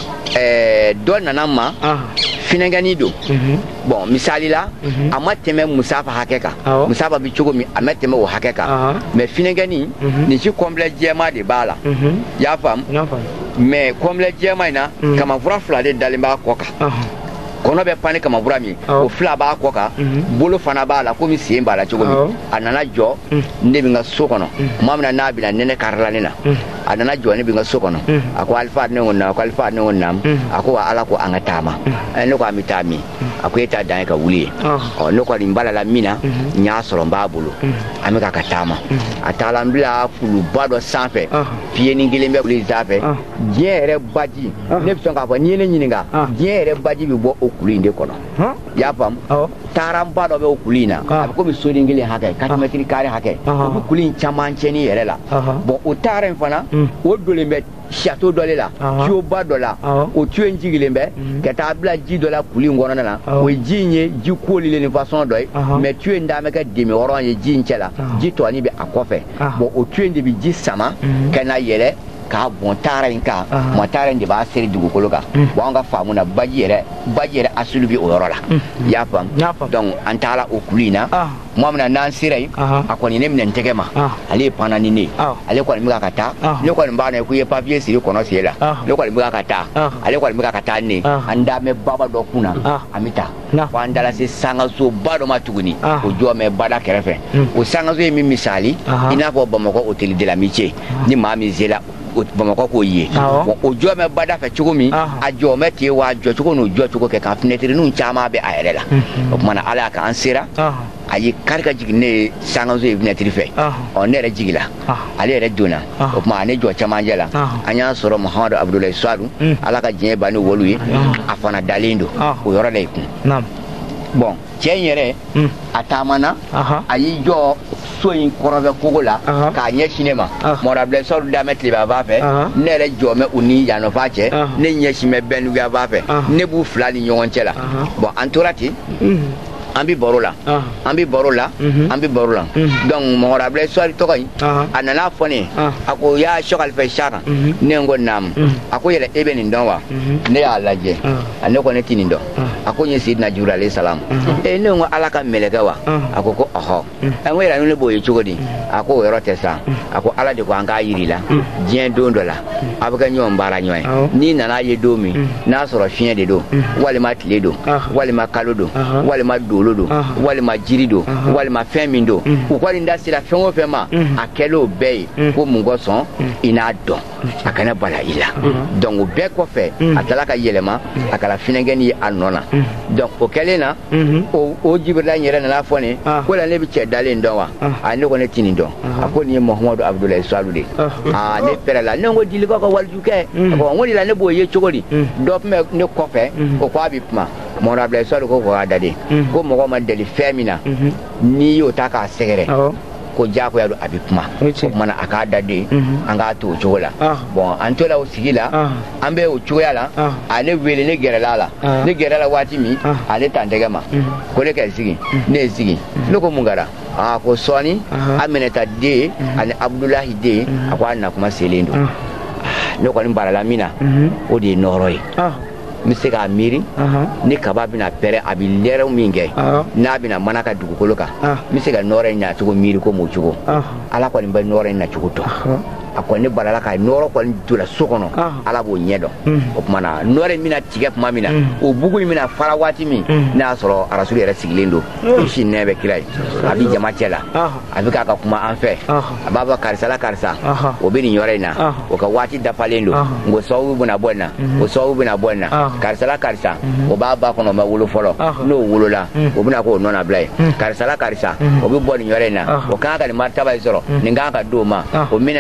ɛɛ dɔ nana n ma finɛngɛni don bon misali la a ma tɛmɛ musafa hakɛ kan musafa bɛ cogo min a ma tɛmɛ o hakɛ kan mais finɛngɛni nin si complet jɛma de b'a la i y'a faamu mais complet jɛma in na kamafura fila de dalen b'a kɔ kan kɔnɔ bɛ pan ni kamafura min o fila b'a kɔ kan bolo fana b'a la komi sen b'a la cogo min a nana jɔ ne bɛ n ka so kɔnɔ tuma min na n'a bɛna nɛnɛ karila ne na a nana jɔ ne bɛ n ka so kɔnɔ a ko alifa ne ko na a ko alifa ne ko na a ko wa ala ko an ka taama ne ko an bɛ taa min a ko e t'a dan ye ka wuli ye ɔ ne kɔni n balala min na n y'a sɔrɔ n b'a bolo an bɛ ka ka taama a taala n bila kuluba dɔ sanfɛ fiyɛni kelen bɛ kulu sanfɛ diɲɛ yɛrɛ baji ne bɛ sɔn k'a fɔ n'i ye ne ɲininka diɲɛ yɛrɛ baji bɛ bɔ o kulu in de kɔnɔ i y'a faamu taara n ba dɔ bɛ o kulu in na a bɛ komi soden kelen hakɛ quatre mètres carrés hakɛ o bɛ kulu in caman tiɲɛni yɛrɛ la bon o taara in fana o donnen bɛ château dɔ de la tuyau ba dɔ la o tuyau in jigilen bɛ ka taa bila ji dɔ la kulu in kɔnɔna na o ye ji in ye ji kolilen ni façon dɔ ye mais tuyau in daan bɛ kɛ demi wɔɔrɔ ye ji in cɛ la ji tɔɔni bɛ a kɔfɛ bon o tuyau in de bɛ ji sama ka na yɛlɛ k'a bɔn taara in kan ma taara in de b'a seri dugukolo kan bon an ka faamu na baji yɛrɛ baji yɛrɛ asulu bɛ o yɔrɔ la i y'a faamu donc an taara o kulu in na tuma min na n'an sera yen a kɔni ne minɛ n tɛgɛ ma ale ye panna ni ne ye ale kɔni bɛ ka taa ne kɔni b'a dɔn ko i ye papiye siri kɔnɔ sen la ne kɔni bɛ ka taa ale kɔni bɛ ka taa ne ye an da mɛ baba dɔ kun na an bɛ taa fo an dala se sangasoba dɔ ma tuguni o jɔ mɛ bada kɛrɛfɛ o sangaso ye min misali i n'a fɔ bamakɔ hôtel de la Amitié ni maa min sera Bamakɔ k'o ye bon o jɔ mɛ bada fɛ cogo min a jɔ mɛ ten wa jɔ cogo n'o jɔ cogo kɛ ka fenêtres caman bɛ a yɛrɛ la o tuma na ala y'a kɛ an sera a ye kari ka jigin ne ye sangaso ye fenêtre fɛ ɔ ne yɛrɛ jigila ale yɛrɛ donna o tuma ne jɔ camancɛ la an y'an sɔrɔ Mahamadu Abudulayi Suwadu ala ka diɲɛ ban ni wolo ye a fana dalen don o yɔrɔ la ye kun bon cɛ in yɛrɛ a taamana a y'i jɔ so in kɔrɔfɛ kogo la k'a ɲɛsin ne ma Mahamadu Abudulayi Suwadu damɛ tilebafan fɛ ne yɛrɛ jɔ mɛ u ni yanɔfan cɛ ne ɲɛsin mɛ bɛnduguyanfan fɛ ne b'u fila ni ɲɔgɔn cɛ la bon an tora ten an bɛ baro la an bɛ baro la an bɛ baro la donc Mahamadu Abudulayi Suwadu tɔgɔ in a nana fɔ ne a ko y'a Cheikh Alifa Sara ne ko naamu a ko yɛrɛ e bɛ nin dɔn wa ne y'a lajɛ a ne ko ne tɛ nin dɔn a ko n ye Seydina Jibril alayhi salam e ne ko ala ka mɛlɛkɛ wa a ko ko ɔhɔ ɛ n ko yɛrɛ ne b'o ye cogo di a ko o yɔrɔ tɛ sa a ko ala de ko an k'a yiri la diɲɛ don dɔ la a bɛ kɛ ɲɔgɔn baara ɲɔgɔn ye n'i nana ye don min n'a sɔrɔ fiɲɛ de don walima tile don walima kalo don walima dolo don walima jiri don walima fɛn min don u kɔni da sera fɛn o fɛn ma a kɛlen o bɛɛ ye ko mun kosɔn i n'a dɔn a kana bala i la donc o bɛɛ kɔfɛ a tila ka yɛlɛma a kɛra finɛngɛni ye a nɔ na donc o kɛlen na o Jibirila in yɛrɛ nana fɔ ne ko la ne bɛ cɛ dalen dɔn wa a ne ko ne tɛ nin dɔn a ko nin ye Mahamadu Abudulayi Suwadu de aa ne pɛrɛ la ne ko Dilikaw ka walijukɛ a ko n ko de la ne b'o ye cogo di dɔ tun bɛ ne kɔfɛ o ko a bɛ kuma Mahamadu Abudulayi Suwadu ko k'a dade ko mɔgɔ ma deli fɛn min na n'i y'o ta k'a sɛgɛrɛ ko diyagoya don a bɛ kuma o tuma na a k'a daden an k'a to o cogo la bon an tora o sigi la an bɛ o cogoya la ale wele ne gɛrɛla la ne gɛrɛla waati min ale ta n tɛgɛ ma ko ne ka sigi ne ye sigi ne ko mun kɛra aa ko sɔɔni Aminata den ani Abudulayi den a ko a nakuma selen don ne kɔni barala min na o de ye nɔrɔ ye n bɛ se k'a miiri ni kaba bɛna pɛrɛ a bɛ lɛrɛw min kɛ n'a bɛna mana ka dugukolo kan n bɛ se ka nɔrɔ in nacogo miiri ko m'o cogo ala kɔni bɛ nɔrɔ in nacogo dɔn a kɔni ne balala ka nɔrɔ kɔni donna so kɔnɔ ala b'o ɲɛ dɔn o tuma na nɔrɔ in bɛna tigɛ tuma min na o bugu in bɛna fara waati min n'a y'a sɔrɔ arasulu yɛrɛ sigilen don kisi nɛ bɛ kira ye a bɛ jama cɛ la a bɛ k'a ka kuma an fɛ a b'a fɔ karisa la karisa o bɛ nin yɔrɔ in na o ka waati dafalen don ngo sababu bɛna bɔ nin na o sababu bɛna bɔ nin na karisa la karisa o b'a ba kɔnɔ o ma wolo fɔlɔ n'o wolola o bɛna k'o nɔ nabila ye karisa la karisa o bɛ bɔ nin yɔrɔ in na o kan ka nin maritaba in sɔrɔ nin kan ka di o ma o minɛ n'o la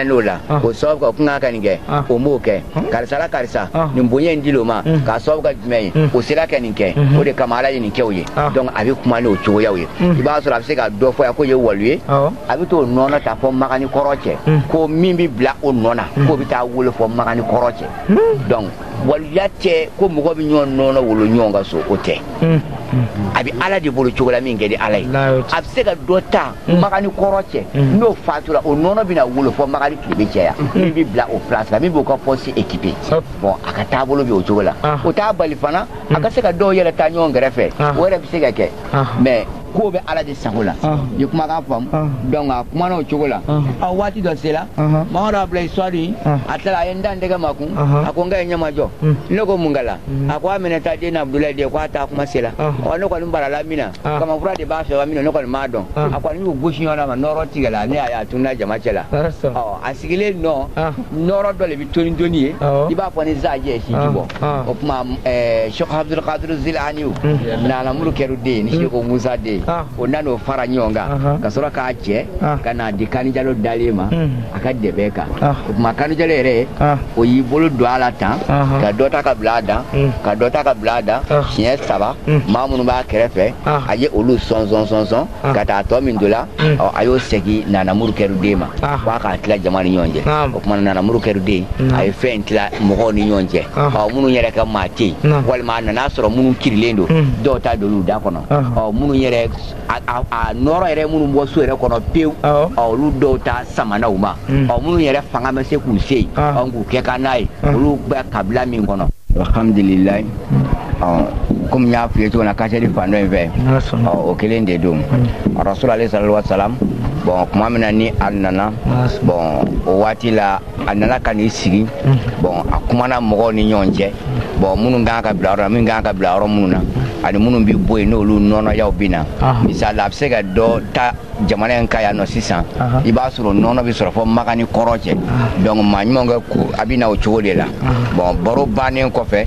o sababu ka kunga ka nin kɛ o m'o kɛ karisa la karisa nin bonya in dil'o ma k'a sababu ka jumɛn ye o sera ka nin kɛ o de kama Ala ye nin kɛ o ye donc a bɛ kuma n'o cogoyaw ye i b'a sɔrɔ a bɛ se ka dɔ fɔ yan ko ye waliyu ye a bɛ t'o nɔnɔ ta fɔ Magani kɔrɔ cɛ ko min bɛ bila o nɔ na k'o bɛ taa wolo fɔ Magani kɔrɔ cɛ donc waliya tɛ ko mɔgɔ bɛ ɲɔgɔn nɔnɔ wolo ɲɔgɔn ka so o tɛ a bɛ Ala de bolo cogo la min kɛ di Ala ye a bɛ se ka dɔ ta Magani kɔrɔ cɛ n'o fatura o nɔnɔ bɛna wolo fɔ Magani tile bɛ caya min bɛ bila o place la min b'o ka poste équipé bon a ka taabolo bɛ o cogo la o t'a bali fana a ka se ka dɔw yɛrɛ ta ɲɔgɔn kɛrɛfɛ o yɛrɛ bɛ se ka kɛ mais ko bɛ Ala de sago la i kumakan faamu donc a kumana o cogo la a waati dɔ sera Mamadu Abdulaye Suwadu a tilala a ye n da n tɛgɛ ma kun a ko n ka ye ɲɛmajɔ ne ko mun kɛla a ko a minɛ taa den Abdulaye de ko a taa kuma sera ɔ ne kɔni barala min na kamafura de b'a fɛ wa min na ne kɔni m'a dɔn a kɔni y'u gosi ɲɔgɔn na ma nɔrɔ tigɛla ne y'a tununa jama cɛ la ɔ a sigilen nɔ nɔrɔ dɔ de bɛ toni toni ye i b'a fɔ ni Zaji ye sinji bɔ o tuma Sheikh Abdul Qadir Zilaniyu Nanamuru kɛra den ni Sheikh Musa den o nan'o fara ɲɔgɔn kan ka sɔrɔ k'a cɛ ka n'a di Kani Jalo dalen ma a ka dɛbɛ kan o tuma Kani Jalo yɛrɛ o y'i bolo don a la tan ka dɔ ta ka bila a dan ka dɔ ta ka bila a dan siɲɛ saba maa minnu b'a kɛrɛfɛ a ye olu sɔn sɔn sɔn sɔn ka taa tɔ min don la a y'o segin Nanamuru kɛra den ma f'a k'a tila jama ni ɲɔgɔn cɛ o tuma Nanamuru kɛra den a ye fɛn in tila mɔgɔw ni ɲɔgɔn cɛ ɔ minnu yɛrɛ ka maa tɛ yen walima a nana sɔrɔ minnu kirilen don dɔw ta don olu da kɔnɔ ɔ minnu yɛrɛ a nɔrɔ yɛrɛ minnu bɔ so yɛrɛ kɔnɔ pewu olu dɔw ta samanaw ma ɔ minnu yɛrɛ fanga bɛ se k'u se yen k'u kɛ ka n'a ye olu bɛ kabila min kɔnɔ alhamdulilayi komi n y'a f'i ye cogo min na kasɛti fan dɔ in fɛ o kelen de don Rasul alayhi salatu wa salam bon kuma min na ni a nana bon o waati la a nana ka n'i sigi bon a kumana mɔgɔw ni ɲɔgɔn cɛ bon minnu kan ka bila yɔrɔ la min kan ka bila yɔrɔ minnu na ani minnu bɛ bɔ yen n'olu nɔnɔyaw bɛ na misali la a bɛ se ka dɔ ta jamana in ka yan nɔ sisan i b'a sɔrɔ nɔnɔ bɛ sɔrɔ fɔ Magani kɔrɔ cɛ donc maa ɲuman ka ko a bɛ na o cogo de la bon baro bannen kɔfɛ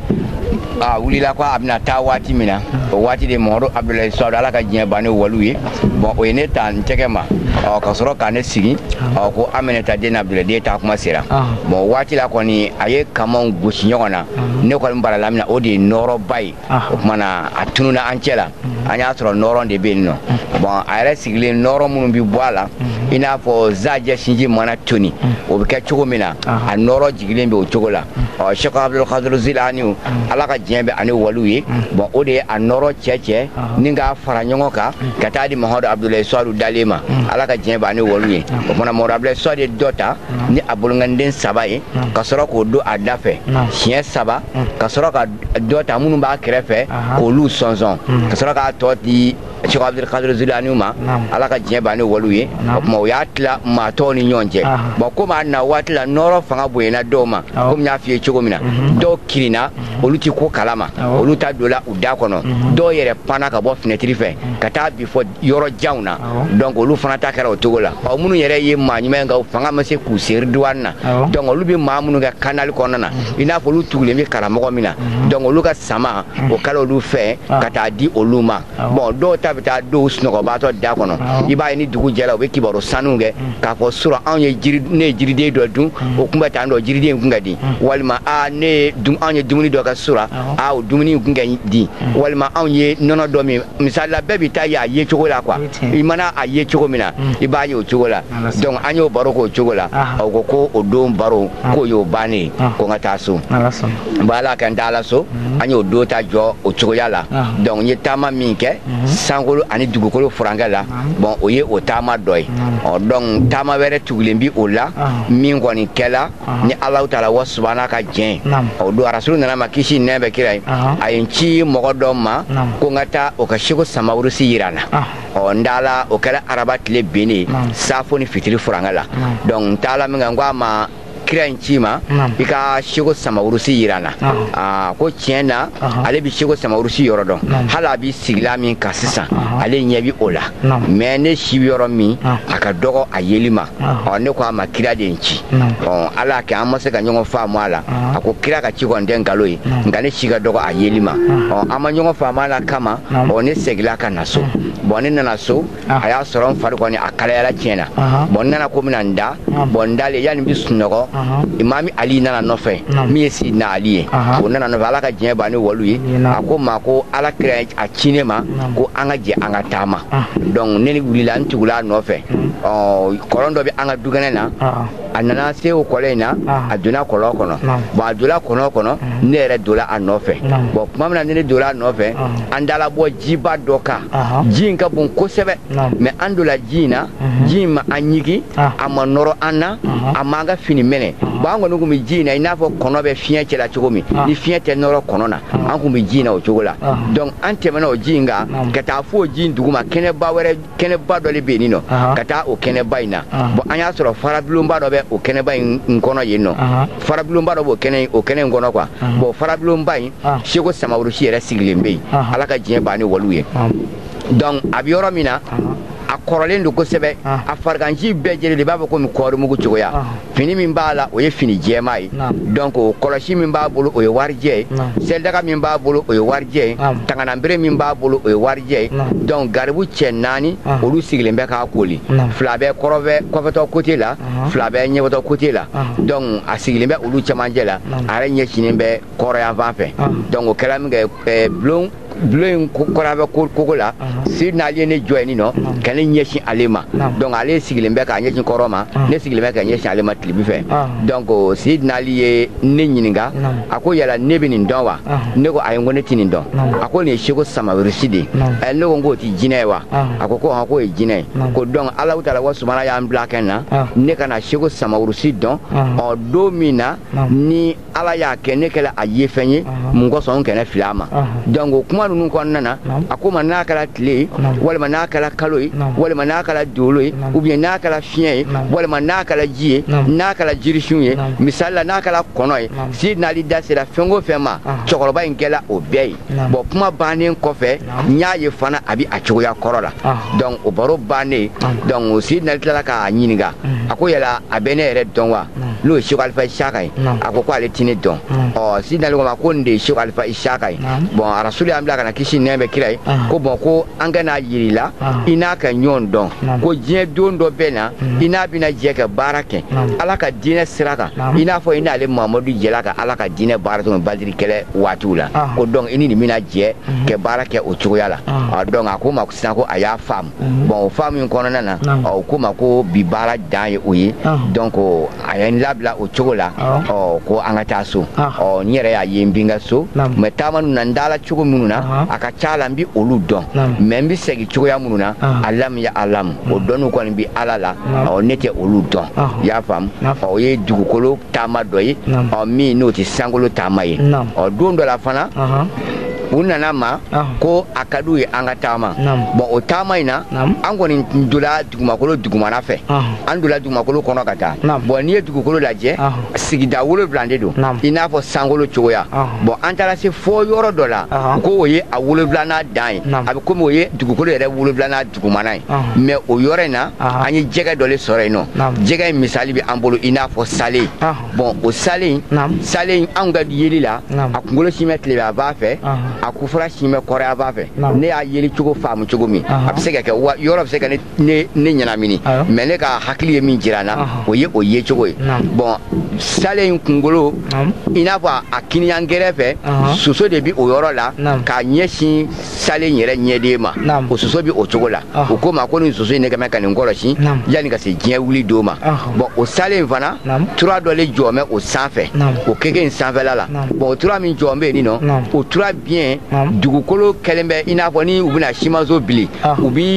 a wulila ko a bɛna taa waati min na o waati de Mamadu Abdulaye Suwadu Ala ka diɲɛ ban ni waliyu ye bon o ye ne ta n tɛgɛ ma ɔ ka sɔrɔ ka ne sigi ɔ ko Aminata den Abdulaye den ta kuma sera bon o waati la kɔni a ye kamaw gosi ɲɔgɔn na ne kɔni barala min na o de ye nɔrɔba ye o tuma na a tununa an cɛ la an y'a sɔrɔ nɔrɔ de bɛ yen nɔ bon a yɛrɛ sigilen nɔrɔ minnu bɛ bɔ a la i n'a fɔ Zaji sinji mana toni o bɛ kɛ cogo min na a nɔrɔ jigilen bɛ o cogo la ɔ Sheikh Abdul Qadir Zilaniyu Ala ka diɲɛ bɛ ani waliyu ye bon o de ye a nɔrɔ cɛ cɛ ni k'a fara ɲɔgɔn kan ka taa di Mamadu Abdulaye Suwadu dalen ma Ala ka diɲɛ bɛ ani waliyu ye o fana Mamadu Abdulaye Suwadu ye dɔ ta ni a boloŋaniden saba ye ka sɔrɔ k'o don a da fɛ siɲɛ saba ka sɔrɔ ka dɔ ta minnu b'a kɛrɛfɛ k'olu sɔnsɔn ka sɔrɔ k'a tɔ di Sheikh Abdul Qadir Zilaniyu ma Ala ka diɲɛ bɛ ani waliyu ye o tuma o y'a tila maa tɔw ni ɲɔgɔn cɛ bon komi a na waati la nɔrɔ fanga bonyana dɔw ma komi n y'a f'i ye cogo min na dɔw kirinna olu ti ko kalama olu ta don la u da kɔnɔ dɔw yɛrɛ panna ka bɔ fenêtre fɛ ka taa bi fɔ yɔrɔ janw na donc olu fana ta kɛra o cogo la ɔ minnu yɛrɛ ye maa ɲuman ye nka fanga ma se k'u seri douane na donc olu bɛ maa minnu kɛ canal kɔnɔna na i n'a fɔ olu tugulen bɛ karamɔgɔ min na donc olu ka sama o kɛra olu fɛ ka taa di olu ma bon dɔw ta bɛ taa dɔw sunɔgɔbaatɔ da kɔnɔ i b'a ye ni dugu jɛra u bɛ kibaru sanuw kɛ k'a fɔ sura anw ye jiri ne ye jiriden dɔ dun o kun bɛ tan dɔ jiriden kun ka di walima a ne ye dum anw ye dumuni dɔ kɛ sura a o dumuni kun ka di walima anw ye nɔnɔ dɔ min misali la bɛɛ bɛ taa ye a ye cogo la quoi i mana a ye cogo min na i b'a ye o cogo la donc an y'o baro k'o cogo la o ko ko o don baro k'o y'o bannen ye ko n ka taa so n b'a la ka n taala so an y'o don ta jɔ o cogoya la donc n ye taama min kɛ sankolo ani dugukolo furankɛ la bon o ye o taama dɔ ye ɔ donc taama wɛrɛ tugulen bi o la min kɔni kɛla ni Alahu taala wa subahana ka jɛn o don Rasulu nana ma kisi nɛɛ bɛ kira ye a ye n ci mɔgɔ dɔ ma ko n ka taa o ka Seku Samawurusi yira n na ɔ n taala o kɛra araba tile bennen safo ni fitiri furankɛ la donc n taala min kɛ n ko a ma kira in ci ma i ka seko sama urusi yirana ah ko tiɲɛna ale bi seko sama urusi yɔrɔ dɔn hali a bi sigila min kan sisan ale ɲɛ bi o la mais ne si bi yɔrɔ min a ka dɔgɔ a yeli ma ɔ ne ko a ma kira de ci ɔ ala kɛ an ma se ka ɲɔgɔn faamu a la a ko kira ka ci kɔni tɛ nkalon ye nka ne si ka dɔgɔ a yeli ma ɔ an ma ɲɔgɔn faamu a la kama ɔ ne segila ka na so bɔn ne nana so a y'a sɔrɔ n fari kɔni a kalayala tiɲɛna bɔn n nana ko mina n da bɔn n dalen yanni n bi sunɔgɔ imami ali nana nɔfɛ min ye sidina ali ye o nana nɔfɛ ala ka diɲɛ ban ni wɔlu ye a ko ma ko ala kira a ci ne ma ko an ka jɛ an ka taama donc ne ni wulila n tugula a nɔfɛ ɔ kɔlɔn dɔ bɛ an ka dukɛnɛ na a nana se o kɔlɔn in na a donna kɔlɔn kɔnɔ bɔn a donna kɔlɔn kɔnɔ ne yɛrɛ donna a nɔfɛ bɔn tuma min na ne ne donna a nɔfɛ an dala bɔ jiba dɔ kan ji in ka bon kosɛbɛ mɛ an donna ji in na ji in ma an ɲigi a ma nɔrɔ an na a ma an ka fini minɛ bɔn an kɔni tun bɛ ji in na i n'a fɔ kɔnɔ bɛ fiɲɛ cɛla cogo min ni fiɲɛ tɛ nɔrɔ kɔnɔ na an tun bɛ ji in na o cogo la donc an tɛmɛna o ji in kan ka taa fo o ji in dugu ma kɛnɛba wɛrɛ kɛnɛba dɔ de bɛ yen nɔ ka taa o kɛnɛba in na bɔn an y'a sɔrɔ farabulonba dɔ bɛ o kɛnɛba in kɔnɔ yen nɔ farabulonba dɔ b'o kɛnɛ o kɛnɛ in kɔnɔ quoi bɔn farabulonba in seko samawurusi yɛrɛ sigilen bɛ yen ala ka diɲɛ ban ni wɔlu ye donc a bɛ yɔrɔ min na a kɔrɔlen don kosɛbɛ a fariganji bɛɛ jeli de b'a fɔ komi kɔɔri mugu cogoya fini min b'a la o ye fini jɛma ye donc o kɔlɔsi min b'a bolo o ye warijɛ ye selidaga min b'a bolo o ye warijɛ ye tanganabere min b'a bolo o ye warijɛ ye donc garibu cɛ naani olu sigilen bɛ k'a koli fila bɛ kɔrɔfɛ kɔfɛtɔ côté la fila bɛ ɲɛfɛtɔ côté la donc a sigilen bɛ olu cɛmancɛ la a yɛrɛ ɲɛsinnen bɛ kɔrɔyan fan fɛ donc o kɛra min kɛ bulon bulon in kɔrɔ bɛ koko la sidina ali ye ne jɔ yen nɔ ka ne ɲɛsin ale ma donc ale sigilen bɛ k'a ɲɛsin kɔrɔ ma ne sigilen bɛ ka ɲɛsin ale ma tilibi fɛ donc sidina ali ye ne ɲininka a ko yala ne bɛ nin dɔn wa ne ko ayi n ko ne tɛ nin dɔn a ko nin ye seko samawurusi de ye ɛ ne ko n k'o tɛ jinɛ ye wa a ko ko hɔn k'o ye jinɛ ye ko donc alahu taala wa sumana y'an bila kɛ na ne ka na seko samawurusi dɔn ɔ don min na ni ala y'a kɛ ne kɛra a ye fɛn ye mun kosɔn n kɛnɛ fili a ma donc o kuma ninnu kɔnɔna na a ko ma n'a kɛra tile ye walima n'a kɛra kalo ye walima n'a kɛra dolo ye ou bien n'a kɛra fiɲɛ ye walima n'a kɛra ji ye n'a kɛra jirisun ye misali la n'a kɛra kɔnɔ ye sidina ali da sera fɛn o fɛn ma cɛkɔrɔba in kɛra o bɛɛ ye bon kuma bannen kɔfɛ n y'a ye fana a bɛ a cogoya kɔrɔ la donc o baro bannen donc sidina ali tilala k'a ɲininka a ko yala a bɛ ne yɛrɛ dɔn wa n'o ye seko alifa isaka ye a ko ko ale tɛ ne dɔn ɔ sidina ali ko ma ko nin de ye seko alifa isaka ye bon rasuli y'an bila ka na kisi nɛɛ bɛ kira ye ko bon ko an ka n'a yiri la i n'a ka ɲɔgɔn dɔn ko diɲɛ don dɔ bɛ na i n'a bɛna jɛ ka baara kɛ ala ka diinɛ sira kan i n'a fɔ i n'ale mamadu jɛla ka ala ka diinɛ baara cogo min badiri kɛlɛ waatiw la ko donc i ni nin bɛna jɛ kɛ baara kɛ o cogoya la ɔ donc a ko ma sisan ko a y'a faamu bon o faamu in kɔnɔna na ɔ o ko ma ko bi baara dan ye o ye donc a ye n labila o cogo la ɔ ko an ka taa so ɔ n yɛrɛ y'a ye n bi n ka so mɛ taama ninnu na n dala cogo minnu na a ka ca la n bɛ olu dɔn mɛ n bɛ segin cogoya minnu na alamu ya alamu o dɔnniw kɔni bɛ ala la ɔ ne tɛ olu dɔn i y'a faamu ɔ o ye dugukolo taama dɔ ye ɔ min n'o tɛ sankolo taama ye ɔ don dɔ la fana u nana ma ko a ka d'u ye an ka taama bon o taama in na an kɔni donna dugumakolo dugumana fɛ an donna dugumakolo kɔnɔ ka taa bon n'i ye dugukolo lajɛ sigida wolonwula de don i n'a fɔ sankolo cogoya bon an taara se fɔ yɔrɔ dɔ la ko o ye a wolonwulanan dan ye a bɛ komi o ye dugukolo yɛrɛ wolonwulanan dugumana ye mais o yɔrɔ in na an ye jɛgɛ dɔ de sɔrɔ yen nɔ jɛgɛ in misali bɛ an bolo i n'a fɔ sale bon o sale sale in anw ka yeli la a kunkolo si mɛ tile a b'a fɛ a kufura si mɛ kɔrɔ a b'a fɛ ne y'a yeli cogo faamu cogo min a bɛ se ka kɛ yɔrɔ bɛ se ka ne ne ɲɛnamini mais ne ka hakili ye min jira n na o ye o ye cogo ye bon sale in kunkolo i n'a fɔ a kiniyan gɛrɛfɛ soso de bɛ o yɔrɔ la k'a ɲɛsin sale in yɛrɛ ɲɛden ma o soso bɛ o cogo la o ko ma ko nin soso in ne ka mɛn ka nin kɔlɔsi yanni ka se diɲɛ wuli don ma bon o sale in fana tura dɔ de jɔ mɛ o sanfɛ o keke in sanfɛla la bon o tura min jɔ bɛ yen nɔ o tura bien dugukolo kɛlen bɛ i n'a fɔ ni u bɛna simanso bili u bi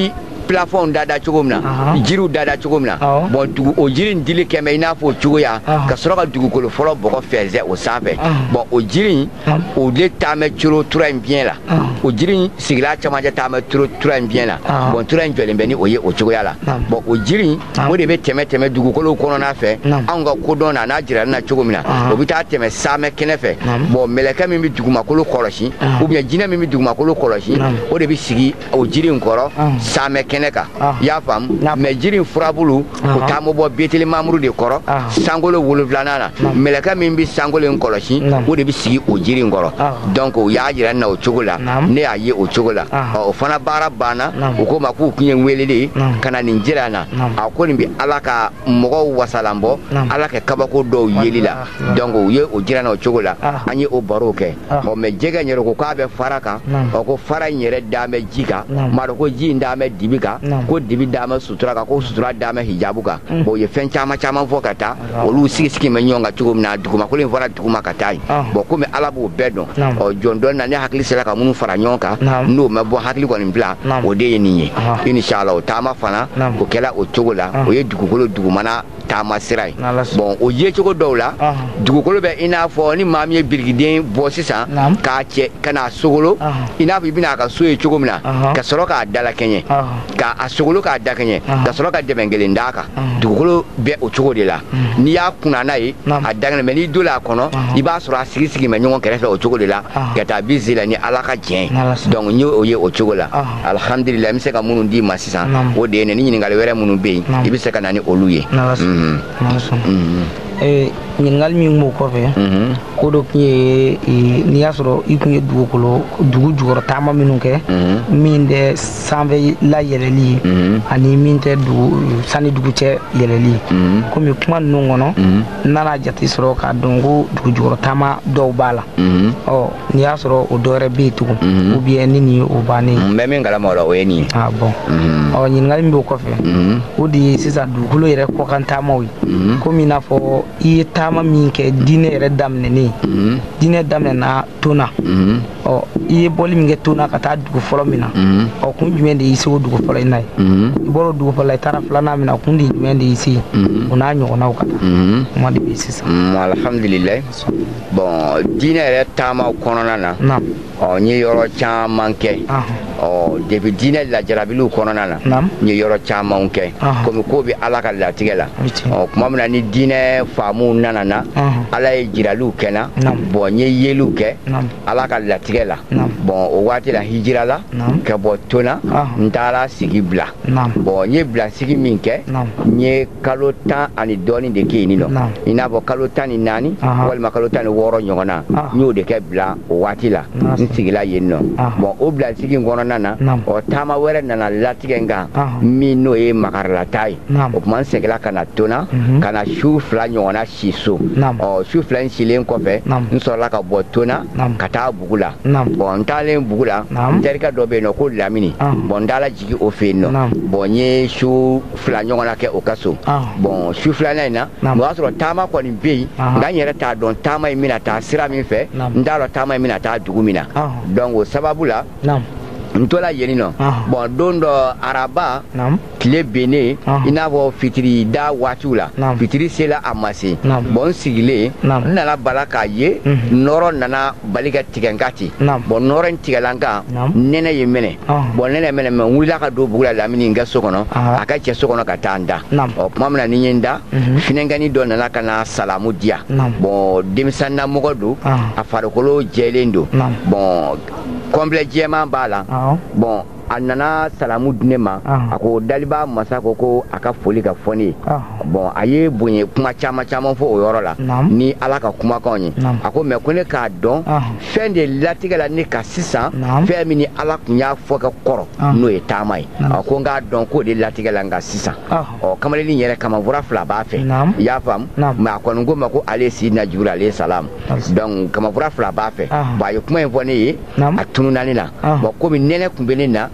plafond dada cogo min na jiriw dada cogo min na bon dugu o jiri in dili kɛmɛ i n'a fɔ o cogoya ka sɔrɔ ka dugukolo fɔlɔ bɔgɔ fɛnsɛ o sanfɛ bon o jiri in o de taamɛ coro tura in biɲɛ la o jiri in sigila camancɛ taamɛ coro tura in biɲɛ la bon tura in jɔlen bɛ ni o ye o cogoya la bon o jiri in o de bɛ tɛmɛ tɛmɛ dugukolo kɔnɔna fɛ anw ka kodɔn na n'a jira na cogo min na o bɛ taa tɛmɛ saamɛ kɛnɛ fɛ bon mɛlɛkɛ min bɛ dugumakolo kɔlɔsi ou bien jinɛ min bɛ dugumakolo kɔlɔsi o de bɛ sigi o jiri in kɔrɔ saamɛ kɛnɛ kan i y'a faamu mais jiri in furabulu o taama bɔ beteli mamuru de kɔrɔ sankolo wolonfilanan na mɛlɛkɛ min bɛ sankolo in kɔlɔsi o de bɛ sigi o jiri in kɔrɔ donc o y'a jira na o cogo la ne y'a ye o cogo la o fana baara banna u ko ma k'u kun ye weleli ye ka na nin jira na a ko nin bɛ ala ka mɔgɔw wasalan bɔ ala ka kabako dɔw yeli la donc u ye o jira na o cogo la an ye o barow kɛ ɔ mais jɛgɛ in yɛrɛ ko k'a bɛ fara kan ɔ ko fara in yɛrɛ dan bɛ ji kan m'a dɔn ko ji in dan bɛ dibi kan ko dibi dan bɛ sutura kan ko sutura dan bɛ hijabu kan bon u ye fɛn caman caman fɔ ka taa olu sigi sigi bɛ ɲɔgɔn kan cogo min na dugumakolo in fara duguma ka taa yen bon komi ala b'o bɛɛ dɔn ɔ jɔn dɔn na ne hakili sera ka minnu fara ɲɔgɔn kan n'o ma bɔ hakili kɔni bila o de ye nin ye inshallah o taama fana o kɛra o cogo la o ye dugukolo dugumana taama sira ye bon o ye cogo dɔw la dugukolo bɛ i n'a fɔ ni maa min ye birikiden bɔ sisan k'a cɛ ka n'a sogolo i n'a fɔ i bɛna a ka so ye cogo min na ka sɔrɔ k'a dalakɛɲɛ k'a sogolo k'a dakɛɲɛ ka sɔrɔ ka dɛmɛ kelen d'a kan dugukolo bɛ o cogo de la n'i y'a kunna n'a ye a dakɛɲɛ mɛ n'i donna a kɔnɔ i b'a sɔrɔ a sigi sigi bɛ ɲɔgɔn kɛrɛfɛ o cogo de la ka taa bi zi la ni ala ka jɛn donc n ye o ye o cogo la alhamdulillah n bɛ se ka minnu d'i ma sisan o de ye ni ɲininkali wɛrɛ minnu bɛ yen i bɛ se ka na ni olu ye. ɲininkali min b'o kɔfɛ ko dɔ tun ye n'i y'a sɔrɔ i tun ye dugukolo dugu jukɔrɔ taama minnu kɛ min tɛ sanfɛ la yɛlɛli ye ani min tɛ sanni dugu cɛ yɛlɛli ye komi kuma ninnu kɔnɔ n nana jate sɔrɔ k'a dɔn ko dugu jukɔrɔ taama dɔw b'a la ɔ n'i y'a sɔrɔ o dɔ wɛrɛ bɛ yen tugun ou bien ni nin ye o bannen ye. n bɛ min kalama o la o ye nin ye. ah bon ɔ ɲininkali min b'o kɔfɛ o de ye sisan dugukolo yɛrɛ kɔkan taamaw ye komi i n'a fɔ i ye taama min kɛ diinɛ yɛrɛ daminɛnen diinɛ daminɛna tona ɔ i ye bɔli min kɛ tona ka taa dugu fɔlɔ min na ɔ kun jumɛn de y'i se o dugu fɔlɔ in na ye i bɔra o dugu fɔlɔ la i taara filanan min na kun de jumɛn de y'i se o n'a ɲɔgɔnnaw ka taa kuma de bɛ sisan. alhamdulilayi bon diinɛ yɛrɛ taama kɔnɔna na ɔ n ye yɔrɔ caman kɛ ɔ depuis diinɛ lajarabiliw kɔnɔna na n ye yɔrɔ camanw kɛ komi ko bɛ ala ka latigɛ la ɔ tuma min na ni diinɛ faamuw nana na ala ye jiraliw kɛ na bon n ye yeliw kɛ ala ka latigɛ la bon o waati la hijira la ka bɔ tona n taara sigi bila bon n ye bila sigi min kɛ n ye kalo tan ani dɔɔni de kɛ yen nɔ i n'a fɔ kalo tan ni naani walima kalo tan ni wɔɔrɔ ɲɔgɔn na n y'o de kɛ bila o waati la n sigila yen nɔ bon o bila sigi kɔnɔna na ɔ taama wɛrɛ nana latigɛ n kan min n'o ye makaralata ye o tuma n seginna ka na tona ka na su fila ɲɔgɔnna si so ɔ su fila in silen kɔfɛ n sɔrɔla ka bɔ tona ka taa bugu la bon n taalen bugu la n terikɛ dɔ bɛ yen nɔ ko lamini bon n taara jigin o fɛ yen nɔ bon n ye su fila ɲɔgɔnna kɛ o ka so bon su filanan in na o y'a sɔrɔ taama kɔni bɛ yen nka n yɛrɛ t'a dɔn taama in bɛna taa sira min fɛ n t'a dɔn taama in bɛna taa dugu min na donc o sababu la n tola yen nɔ bon don dɔ araba tile bennen i n'a fɔ fitiri da waatiw la fitiri sela a ma se bon n sigilen n nana bala k'a ye nɔrɔ nana bali ka tigɛ n kan ten bon nɔrɔ in tigɛla n kan nɛnɛ ye n minɛ bon nɛnɛ minɛ mɛ n wulila ka don bugu la lamini n kɛ so kɔnɔ a ka cɛ so kɔnɔ ka taa n da ɔ tuma min na ni n ye n da finɛnkɛni dɔ nana ka na salamu di yan bon denmisɛnninamɔgɔ don a farikolo jɛlen don bon kɔnbilɛ jɛman b'a la bon a nana salamu di ne ma a ko daliba masa ko ko a ka foli ka fɔ ne ye bon a ye bonya kuma caman caman fɔ o yɔrɔ la ni ala ka kumakanw ye a ko mɛ ko ne k'a dɔn fɛn de latigɛ la ne ka sisan fɛn min ni ala tun y'a fɔ ka kɔrɔ n'o ye taama ye a ko n k'a dɔn k'o de latigɛ la nka sisan ɔ kamalennin yɛrɛ kama fura fila b'a fɛ i y'a faamu mɛ a kɔni ko ma ko ale sidina jibiri ale salamu donc kama fura fila b'a fɛ bon a ye kuma in fɔ ne ye a tununna ne na bon komi nɛnɛ tun bɛ ne na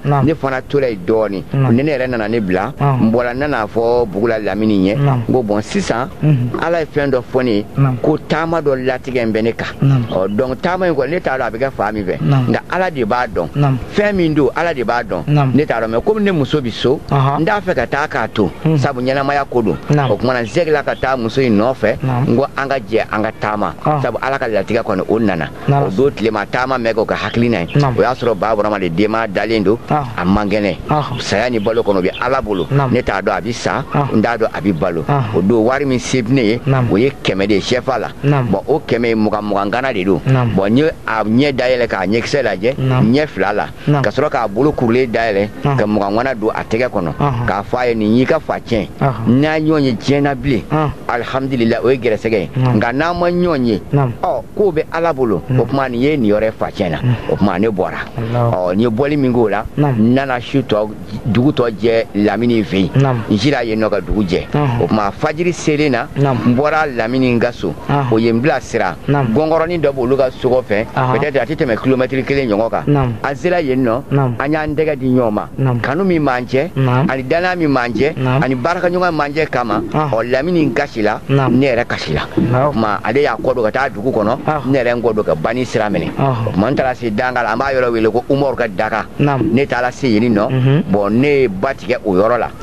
ne fana tora yi dɔɔni ne ne yɛrɛ nana ne bila n bɔra nana fɔ Bugula Lamini ye n ko bon sisan Ala ye fɛn dɔ fɔ ne ye ko taama dɔ latigɛ in bɛ ne kan ɔ donc taama in kɔni ne t'a dɔn a bɛ kɛ fa min fɛ nka Ala de b'a dɔn fɛn min don Ala de b'a dɔn ne t'a dɔn mais comme ne muso bi so n t'a fɛ ka taa k'a to sabu ɲɛnamaya ko don o kumana n segila ka taa muso in nɔfɛ n ko an ka jɛ an ka taama sabu Ala ka latigɛ kɔni o nana o don tilema taama mɛn k'o ka hakilina ye o y'a sɔrɔ Ba Burama de denma dalen don a man kɛnɛ saya ni balo kɔnɔ o bɛ Ala bolo ne t'a dɔn a bɛ sa n t'a dɔn a bɛ balo o don wari min se ne ye o ye kɛmɛ de ye sɛfa la bon o kɛmɛ ye mugan mugan gana de don bon n ye a ɲɛ dayɛlɛ k'a ɲɛkisɛ lajɛ ɲɛ fila la ka sɔrɔ k'a bolo kurulen dayɛlɛ ka mugan gana don a tɛgɛ kɔnɔ k'a fɔ a ye nin y'i ka fa tiɲɛ n'a ɲɔgɔn ye diɲɛ na bilen alhamdulillah o ye gɛrɛsɛgɛ ye nka n'a ma ɲɔgɔn ye ɔ k'o bɛ Ala bolo o tuma nin ye nin yɔrɔ fa tiɲɛ na o tuma ne bɔra ɔ n ye bɔli min k'o la n nana su tɔ dugu tɔ jɛ Lamini fɛ yen n sera yen nɔ ka dugu jɛ o tuma fajiri selen na n bɔra Lamini ka so o ye n bila sira gɔngɔrɔnin dɔ b'olu ka so kɔfɛ peut-être a tɛ tɛmɛ kilomɛtiri kelen ɲɔgɔn kan an sera yen nɔ an y'an tɛgɛ di ɲɔgɔn ma kanu min b'an cɛ ani danaya min b'an cɛ ani baarakaɲɔgɔn m'an cɛ kama ɔ Lamini kasila ne yɛrɛ kasila o tuma ale y'a kɔ don ka taa dugu kɔnɔ ne yɛrɛ n kɔ don ka bani sira minɛ o tuma n taara se danga la an b'a yɔrɔ wele ko Umaru ka daga ne taara se yen nɔ bon ne ye ba tigɛ o yɔrɔ la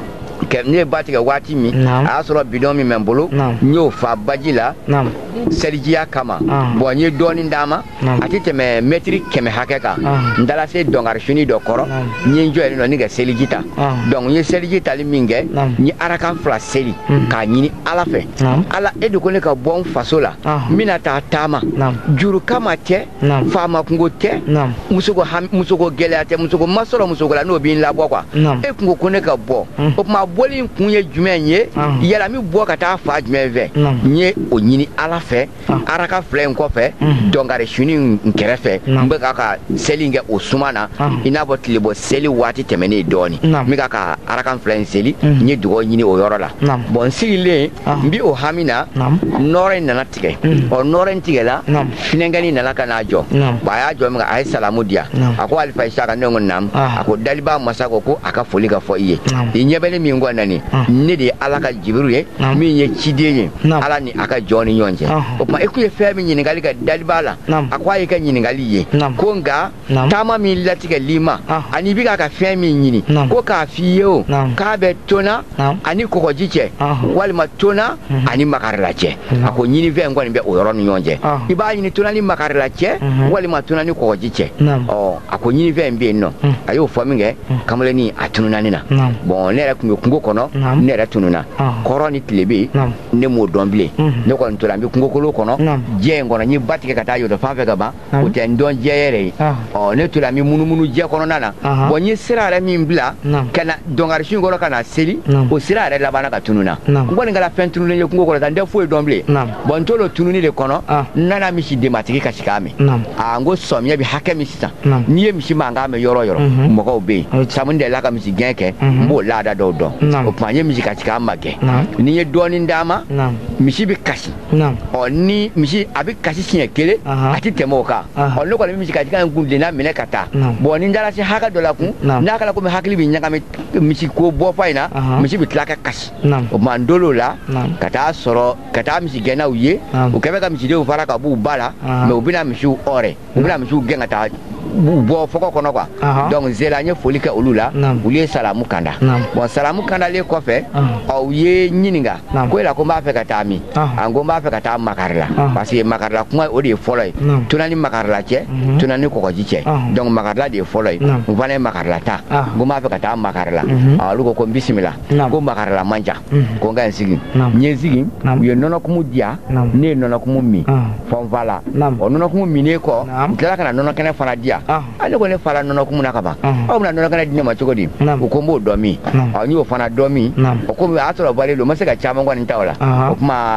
ne ye ba tigɛ waati min a y'a sɔrɔ bidon min bɛ n bolo n y'o fa baji la selijiya kama bon n ye dɔɔnin d'a ma a tɛ tɛmɛ mɛtiri kɛmɛ hakɛ kan n taara se dɔnkarisuni dɔ kɔrɔ n ye n jɔ yen nɔ ni ka seliji ta donc n ye seliji tali min kɛ n ye arakan fila seli k'a ɲini Ala fɛ Ala e de ko ne ka bɔ n faso la n bɛna taa taama juru kama tɛ faama kungo tɛ musoko musoko gɛlɛya tɛ musoko ma sɔrɔ musoko la n'o b'i labɔ quoi e kungo ko ne ka bɔ o tuma bɔli in kun ye jumɛn ye yala min bɔ ka taa fa jumɛn fɛ n ye o ɲini Ala fɛ araka fila in kɔfɛ dɔnkari suni n kɛrɛfɛ n bɛ ka ka seli kɛ o suma na i n'a fɔ tile bɔ seli waati tɛmɛnen dɔɔnin n bɛ ka ka araka fila in seli n ye dugawu ɲini o yɔrɔ la bon n sigilen n bi o hami na nɔrɔ in nana tigɛ ɔ nɔrɔ in tigɛla finɛnkɛnin nana ka n'a jɔ bon a y'a jɔ min a ye salamu di yan a ko Alifa Isaka ne ko naamu a ko Daliba masa ko ko a ka foli ka fɔ i ye i ɲɛ bɛ ne min kɔ nani ne de ye Ala ka Jibrilu ye min ye ciden ye Ala ni a ka jɔn ni ɲɔgɔn cɛ o tuma e kun ye fɛn min ɲininkali kɛ Daliba la a ko a y'i ka ɲininkali ye ko nka taama min latigɛli ma ani i bɛ k'a ka fɛn min ɲini ko k'a f'i ye o k'a bɛ tona ani kɔgɔji cɛ walima tona ani makarila cɛ a ko ɲinifɛn kɔni bɛ o yɔrɔ ni ɲɔgɔn cɛ i b'a ɲini tona ni makarila cɛ walima tona ni kɔgɔji cɛ ɔ a ko ɲinifɛn bɛ yen nɔ a y'o fɔ min kɛ kamalenin a tununa ne na bon ne yɛrɛ tun bɛ kungo kɔnɔ ne yɛrɛ tununa kɔrɔ ni tile bɛ yen ne m'o dɔn bilen ne kɔni tora n bɛ kungokolo kɔnɔ diɲɛ in kɔnɔ n ye ba tigɛ ka taa yɔrɔ fan fɛ ka ban o tɛ n dɔn diɲɛ yɛrɛ ye ɔ ne tora n bɛ munumunu diɲɛ kɔnɔna na bon n ye sira yɛrɛ min bila ka na dɔnkarisu in kɔrɔ ka na seli o sira yɛrɛ labanna ka tununa n kɔni kɛra fɛn tununen ye kungo kɔnɔ tan n tɛ foyi dɔn bilen bon n t'o tununi de kɔnɔ n nana misi denbatigi ka sigi a mɛn a n ko samiyɛ bɛ hakɛ min sisan n'i ye misi mankan mɛn yɔrɔ yɔrɔ mɔgɔw bɛ yen sabu n delila ka misi gɛn kɛ n b'o laada dɔw dɔn o tuma n ye misi ka sigi a ma gɛn ni n ye dɔɔnin d'a ma misi bɛ kasi ɔ ni misi a bɛ kasi siɲɛ kelen a tɛ tɛmɛ o kan ɔ ne kɔni bɛ misi ka sigi in kuntilenna minɛ ka taa bon ni n taara se hakɛ dɔ la kun n'a kɛra komi hakili bɛ ɲagami misi ko bɔfa in na misi bɛ tila ka kasi o tuma n dol'o la ka taa sɔrɔ ka taa misi gɛnnaw ye u kɛ bɛ ka misidenw fara ka b'u ba la mɛ u bɛna misiw hɔrɛ u bɛna misiw gɛn ka taa bɔ fɔkɔ kɔnɔ quoi donc zela n ye foli kɛ olu la olu ye salamu kanda bon salamu kandalen kɔfɛ ɔ u ye ɲininka ko yala ko n b'a fɛ ka taa min a ko n b'a fɛ ka taa makarila parce que makarila kuma o de ye fɔlɔ ye tuna ni makarila cɛ tuna ni kɔgɔji cɛ donc makarila de ye fɔlɔ ye n fana ye makarila ta ko n b'a fɛ ka taa makarila olu ko ko n bisimila ko makarila man ca ko n ka n sigi n ye n sigi u ye nɔnɔkumu di yan ne ye nɔnɔkumu min fɔ n fa la ɔ nɔnɔkumu minnen kɔ n tilala ka na nɔnɔ kɛnɛ fana di yan ale ko ne fara nɔnɔkumu na ka ban aw bɛna nɔnɔ kɛnɛ di ne ma cogo di u ko n b'o dɔn min ɔ n y'o fana dɔn min o komi a y'a sɔrɔ bɔlen don n ma se ka caman kɔni ta o la o tuma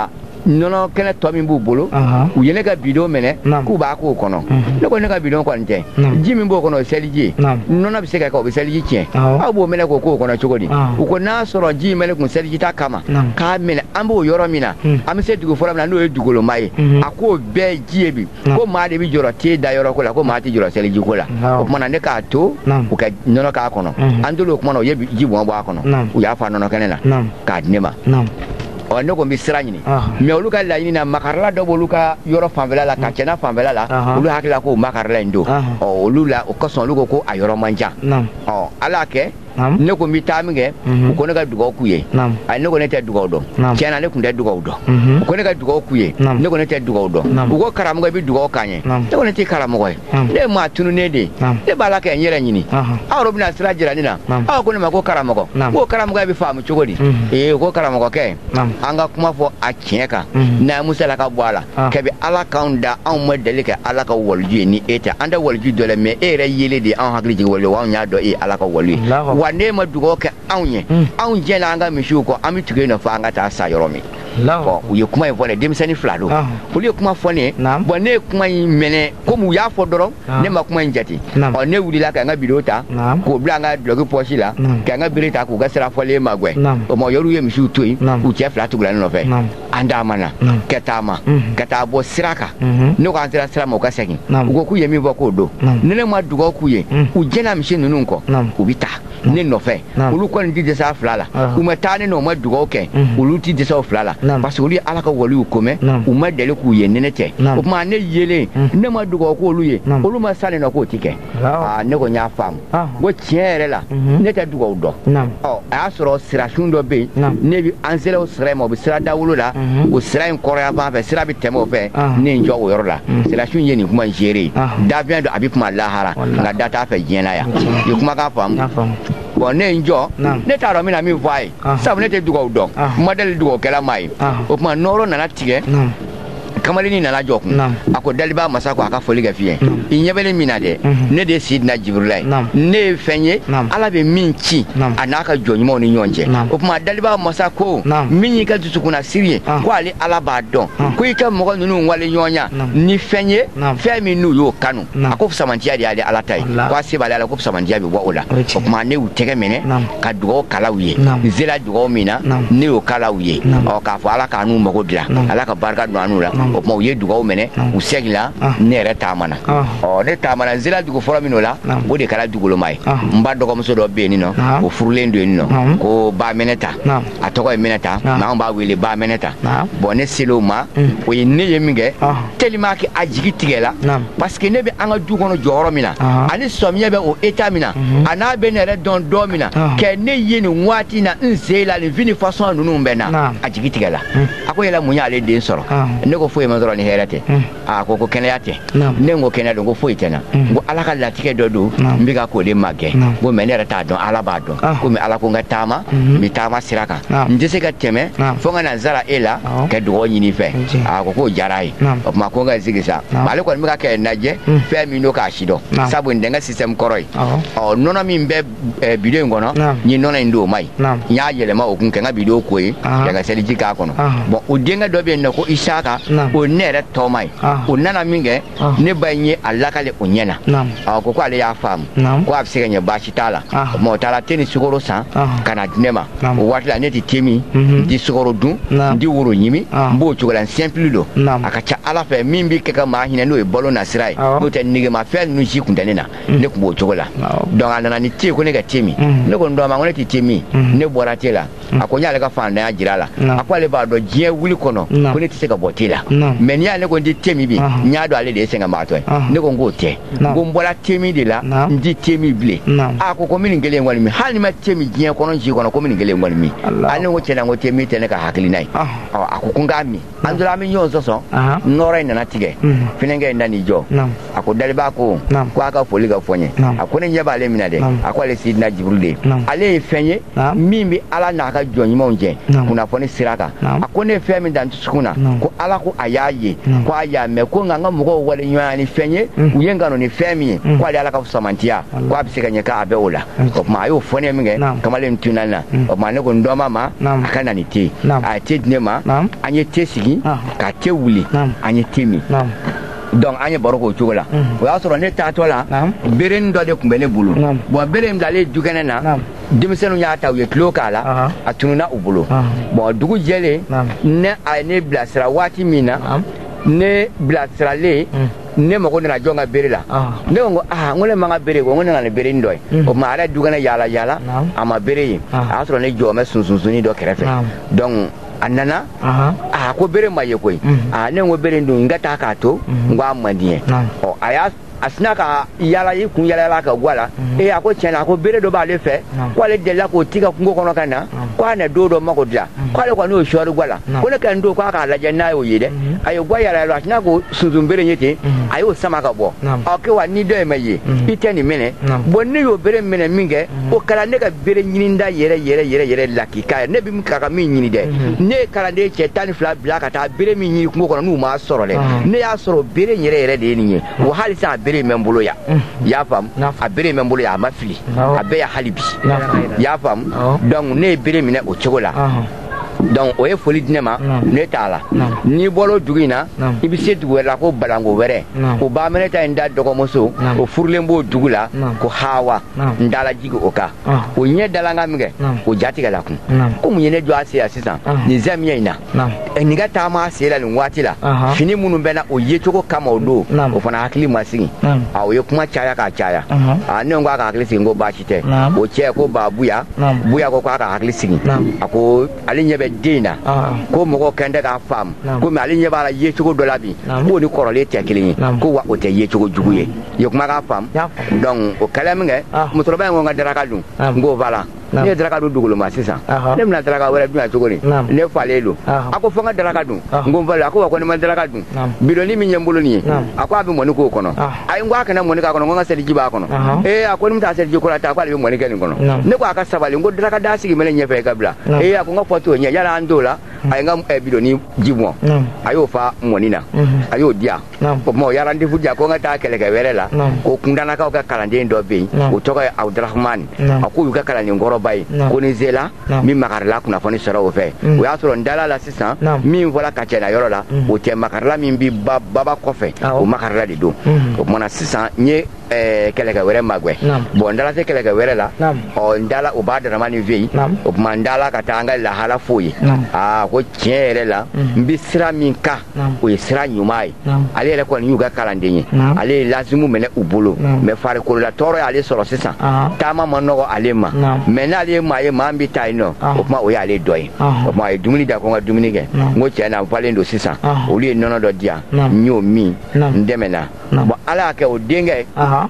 nono kene to min bu bolo u yene ka bidon mene ku ba ko kono ne ko ne ka bidon ko nte ji min bo kono seliji nono bi se ka ko bi seliji tie abo mene ko ko kono chogodi u ko na soro ji mene kun seliji ta kama ka mene ambo yoro mina am se dugo fora mina no e dugolo mai ako be ji ebi ko ma de bi joro te da yoro ko la ko ma ti joro seliji ko la o mana ne ka to u ka nono ka kono andolo ko mono ye ji bo bo kono u ya fa nono kenena ka dinema o ne ko mi siranyini me olu ka la na makarla do bolu ka yoro fanvela la ka cena fanvela la olu hakila ko makarla ndo o olu la o ko son lu ko a yoro manja o ala ke ne ko mi taminge ko ne ka dugo kuye ay ne ko ne te dugo do cena ne kun de dugo do ko ne ka dugo kuye ne ko ne te dugo do ko karamu ga bi dugo kanye ne ko ne te karamu ko ne ma tunu ne de ne bala ka nyere nyini awro bina sira jira ni na aw ko ne ma ko karamu ko ko karamu ga bi famu chogodi e ko karamu ko ke anga kuma fo a kieka na musa la ka bwala kebe ala kaunda an modeli ke ala ka wolju ni eta anda wolju dole me ere yele de an hakli ji wolju wa nya do e ala ka wolju wane ma dugo ke anye an je na anga mishu ko ami tuge no fa anga ta sa yoromi ko uye kuma e fone dem sani flado uye kuma fone bo ne kuma mene ko mu ya fo doro ne ma kuma njati o ne wuli la ka nga bidota ko blanga blogu pochila ka nga birita ko ga sera fole magwe o mo yoru ye mishu toyi u che flatu gula no fe anda mana ketama keta bo siraka ne ko antira sira mo ka sekin ugo ku ye mi bo ko do ne ma dugo ku ye u jena mishin nunu ko u bita ne no fe ulu ko ndi de sa flala u meta ne no ma dugo ke ulu ti de sa flala parce que ulu ala ka woli ko me u ma dele ku ye ne te o ma ne yele ne ma dugo ko ulu ye ulu ma sale no ko tike ah ne ko nya fam go tiere la ne te dugo do o a soro sira shundo be ne bi ansele o sira mo bi sira dawulu la o sira en korea ba fe sira bi temo fe ne njo o yoro la sira shun ye ni kuma jere da bien do abi kuma lahara na data fe jena ya yi kuma ka fam bon ne njo ne ta ro mi na mi vai sabu ne te dugo do model dugo kala mai o kuma noro na na tige kamali ni nana jokun ako daliba masako aka foli ga fiye inyebele minade ne de sidna jibrilai ne fenye ala be minchi anaka jonyimo ni nyonje o kuma daliba masako minyi ka tutukuna siriye ko ali ala ba don ko ika mo nunu wale nyonya ni fenye femi nu yo kanu ako samantia di ali ala tai ko asibale ala ko samantia be wola o kuma ne utege mene ka dugo kala wiye zela dugo mina ne o kala wiye o ka fo ala kanu mo godira ala ka barka do anula o mo ye dugo mene u segla ne re tamana o ne tamana zela dugo fora minola o de kala dugo lo mai mba dogo muso do be ni no o furlendo ni no ko ba meneta atoko e meneta ma mba wele ba meneta bo ne siloma o ye ne ye minge telima ki ajigi tigela parce que ne be anga dugo no joro mina ani somye be o eta mina ana be ne re don do mina ke ne ye ni wati na nzela ni vini façon nunu mbena ajigi tigela akoye la munya ale den soro ne ko fo ma doro ni herate a ko ko kene yate ne ngo kene do ngo fo itena ngo ala ka latike dodo mbiga ko de mage ngo menere ta don ala ba don ko mi ala ko ngatama mi tama siraka ndise ka teme fo ngana zara ela ke do nyini fe a ko ko jarai o ma ko nga zigisa bale ko mbiga ke naje fe mi no ka shido sabu ndenga system koroi o nono mi mbe bidio ngono ni nono ndo mai nya yele ma okun ke nga bidio ko yi daga seli jika kono bon o denga do be ko isaka o nere tomai o nana minge ne banye alakale onyena a ko ko ale ya fam ko afsege nye bashitala mo tala teni sugoro san kana dinema o watla ne ti temi di sugoro dun di woro nyimi mbo chugola simple do akacha ala fe mimbi keka ma hina no e bolo na sirai no te nige ma fe no ji kundane na ne ko chugola donc anana ni ti ko ne ga temi ne ko ndo ma ngone ti temi ne boratela akonya le ka fanda ya jirala akwale ba do je wuli kono ko ne ti se ka botela men ya ne ko ndi temi bi nya do ale de senga mato ne ko ngote ngo mbola temi de la ndi temi ble ako ko min ngele ngwani mi hali ma temi je kono ji kono ko min ngele ngwani mi ane ngo chena ngo temi tene ka hakili nai ako ko ngami andula mi nyon so so nora ina natige finenge ndani jo ako daliba ko ko aka foli ga fonye ako ne nyaba le minade ako ale sidna jibril de ale fenye mimbi ala na ka jɔn ɲumanw jɛ kunnafoni sira kan a ko ne fɛn min dan dusukun na ko ala ko a y'a ye ko a y'a mɛn ko nka n ka mɔgɔw wale ɲɔgɔn ni fɛn ye u ye n kanu ni fɛn min ye ko ale ala ka samantiya ko a bɛ se ka ɲɛ k'a bɛ o la o tuma a y'o fɔ ne min kɛ kamalen tunna na o tuma ne ko n dɔnba ma a ka na ni te a ye te di ne ma an ye te sigi ka te wuli an ye te min donc an ye baro k'o cogo la o y'a sɔrɔ ne taatɔ la berenin dɔ de tun bɛ ne bolo bon bere in bilalen dukɛnɛ na denmisɛnninw y'a ta u ye tulo k'a la a tununa u bolo bon dugu jɛlen ne a ye ne bilasira waati min na ne bilasiralen ne mago nana jɔn ka bere la ne ko ah n ko ne man ka bere ko n ko ne nana ni berenin dɔ ye o tuma a yɛrɛ dukɛnɛ yaala yaala a ma bere ye a y'a sɔrɔ ne jɔ bɛ sunsunsunni dɔ kɛrɛfɛ donc a nana a ko bere ma ye koyi a ne ko bere dun n ka taa k'a to n ko a man di ye ɔ a y'a a sina ka yala i kun yala ka bɔ a la ee a ko tiɲɛna a ko bere dɔ b'ale fɛ ko ale delila k'o ti ka kungo kɔnɔ ka na ko a na don dɔ mago dilan k'ale kɔni y'o sɔɔri bɔ a la ko ne ka n don k'a k'a lajɛ n'a y'o ye dɛ a ye bɔ yala yala a sina k'o sunsun bere ye ten a y'o sama ka bɔ ɔ ke wa ni dɔ in ma ye i tɛ nin minɛ bon ne y'o bere minɛ min kɛ o kɛra ne ka bere ɲininda yɛrɛ yɛrɛ yɛrɛ yɛrɛ lakika ye ne bɛ ka ka min ɲini dɛ ne ye kalanden cɛ tan ni fila bila ka taa bere min ɲini kungo kɔnɔ n'u m'a sɔrɔ dɛ ne y'a sɔrɔ bere yɛrɛ yɛrɛ de ye nin ye wa halisa a bere mɛ n bolo yan i y'a faamu a bere mɛ n bolo yan a ma fili a bɛɛ ya hali bi i y'a faamu donc ne ye bere minɛ o cogo la donc o ye foli di ne ma ne t'a la n'i bɔra dugu in na i bɛ se dugu wɛrɛ la ko balango wɛrɛ o baaminɛta in da dɔgɔmuso o furulen b'o dugu la ko hawa n dala jigi o kan o ɲɛ dalanka min kɛ o jatigɛla kun ko mun ye ne jɔ a se yan sisan nin zamiya in na nin ka taama a se la nin waati la fini minnu bɛ na o yecogo kama o don o fana hakili ma sigi a o ye kuma caya k'a caya a ne ko a ka hakili sigi n ko baasi tɛ o cɛ ko ba buya buya ko k'a ka hakili sigi a ko ale ɲɛ bɛ den na ko mɔgɔ kɛn tɛ k'a faamu ko mais ale ɲɛ b'a la yecogo dɔ la bi k'o ni kɔrɔlen tɛ kelen ye ko wa o tɛ yecogo jugu ye i ye kuma k'a faamu donc o kɛlen min kɛ musokɔrɔba in ko n ka daraka dun n k'o b'a la ne ye daraka dun dugukolo sisan ne bɛna daraka wɛrɛ dun yan cogo di ne falen don a ko fo n ka daraka dun n ko n falen a ko wa ko ne ma daraka dun bidɔnni min ye n bolo nin ye a ko a bɛ mɔni k'o kɔnɔ ayi n ko a kana mɔni k'a kɔnɔ n ko n ka seliji b'a kɔnɔ ee a ko ni n bɛ taa seliji ko la ta ko ale bɛ mɔni kɛ nin kɔnɔ ne ko a ka sabali n ko daraka da sigi mɛlɛ ɲɛfɛ i ka bila ee a ko n ka fɔ t'o ɲɛ yala an t'o la a ye n ka bidɔnni ji bɔn a y'o fa mɔni na a y'o di yan o tuma o ye rendez-vous di yan ko n ka taa kɛlɛkɛ wɛrɛ la ko kundanakaw ka kalanden dɔ bɛ yen o tɔgɔ ye Abudurahmani a k'u y'u ka kalanden kɔrɔba ye ko ni zela min makarila kunnafoni sɔrɔ o fɛ o y'a sɔrɔ n dala la sisan min fɔra ka cɛna yɔrɔ la o tɛ makarila min bi baba kɔfɛ o makarila de don o tumana sisan n ye kɛlɛkɛ wɛrɛ magwɛ bon n dala se kɛlɛkɛ wɛrɛ la ɔ n dala o b'a darama ni fɛ yen o tuma n dala ka taa an ka lahala f'o ye aa ko tiɲɛ yɛrɛ la n bɛ sira min kan o ye sira ɲuman ye ale yɛrɛ kɔni y'u ka kalanden ye ale ye lazimu minɛ u bolo mɛ farikolola tɔɔrɔ y'ale sɔrɔ sisan taama ma nɔgɔ ale ma mɛ n'ale ye maa ye maa min bɛ taa yen nɔ o tuma o y'ale dɔ ye o tuma a ye dumuni da ko n ka dumuni kɛ n ko tiɲɛ na n falen don sisan olu ye nɔnɔ dɔ di yan n y'o min n dɛmɛna bon ala y'a kɛ o denkɛ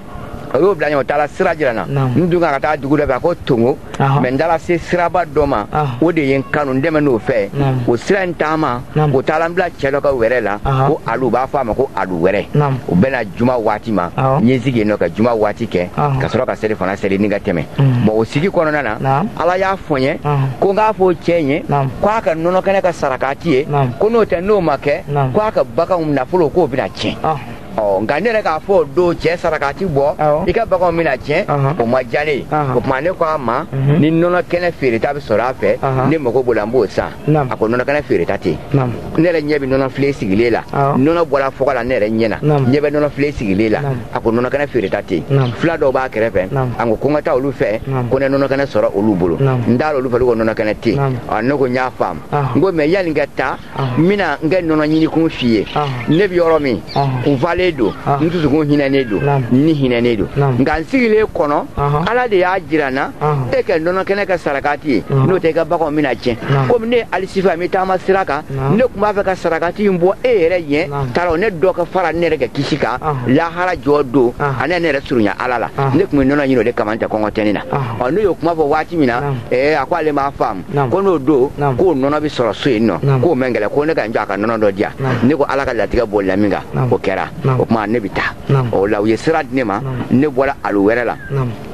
o y'o bila ɲɛ o taara sira jira n na n dun kan ka taa dugu dɔ fɛ a ko Tongo mɛ n taara se siraba dɔ ma o de ye n kanu n dɛmɛ n'o fɛ o sira in taama o taara n bila cɛ dɔ ka wɛrɛ la ko alu u b'a fɔ a ma ko alu wɛrɛ o bɛna juma waati ma n ye n sigi yen nɔ ka juma waati kɛ ka sɔrɔ ka seli fana seli ni ka tɛmɛ bon o sigi kɔnɔna na ala y'a fɔ n ye ko n k'a fɔ cɛ in ye k'a ka nɔnɔ kɛnɛ ka sarakati ye ko n'o tɛ n'o ma kɛ k'a ka baganw nafolo k'o bɛna tiɲɛ ɔ nka ne yɛrɛ k'a fɔ o don cɛ sarakati bɔ i ka baganw bɛna tiɲɛ o ma diya ne ye o tuma ne ko a ma ni nɔnɔ kɛnɛ feereta bɛ sɔrɔ a fɛ ne mago b'o la n b'o san a ko nɔnɔ kɛnɛ feereta tɛ yen ne yɛrɛ ɲɛ bɛ nɔnɔ filen sigilen la nɔnɔ bɔra fɔga la ne yɛrɛ ɲɛ na ɲɛ bɛ nɔnɔ filen sigilen la a ko nɔnɔ kɛnɛ feereta tɛ yen fila dɔw b'a kɛrɛfɛ a ko ko n ka taa olu fɛ ko ne nɔnɔ kɛnɛ sɔrɔ olu bolo n t'a la olu fɛ olu ko nɔnɔ kɛnɛ tɛ yen ɔ ne ko n y'a faamu n ko mɛ yanni n ka taa n bɛna n kɛ nɔnɔ ɲini kun f'i ye ne bɛ yɔrɔ min n falen don n dusu kun hinɛnen don ni hinɛnen don nka n sigilen kɔnɔ ala de y'a jira n na e ka nɔnɔ kɛnɛ kɛ sarakati ye n'o tɛ i ka baganw bɛna tiɲɛ komi ne ali sifa n bɛ taama sira kan ne tun b'a fɛ ka sarakati in bɔ e yɛrɛ ɲɛ t'a ne dɔ ka fara ne yɛrɛ ka kisi kan lahara jɔ don ani ne yɛrɛ surunya ala la ne tun bɛ nɔnɔ ɲini o de kama n tɛ kɔngɔ tɛ ne na ɔ n'o y'o kuma fɔ waati min na ɛɛ a ko ale m'a faamu ko n'o don k'o nɔnɔ bɛ sɔrɔ so yen nɔ k'o man gɛlɛn ko ne ka n jɔ a ka nɔnɔ dɔ di yan ne ko ala ka latigɛ bolila min kan o kɛra o tuma ne bɛ taa o la u ye sira di ne ma ne bɔra alu wɛrɛ la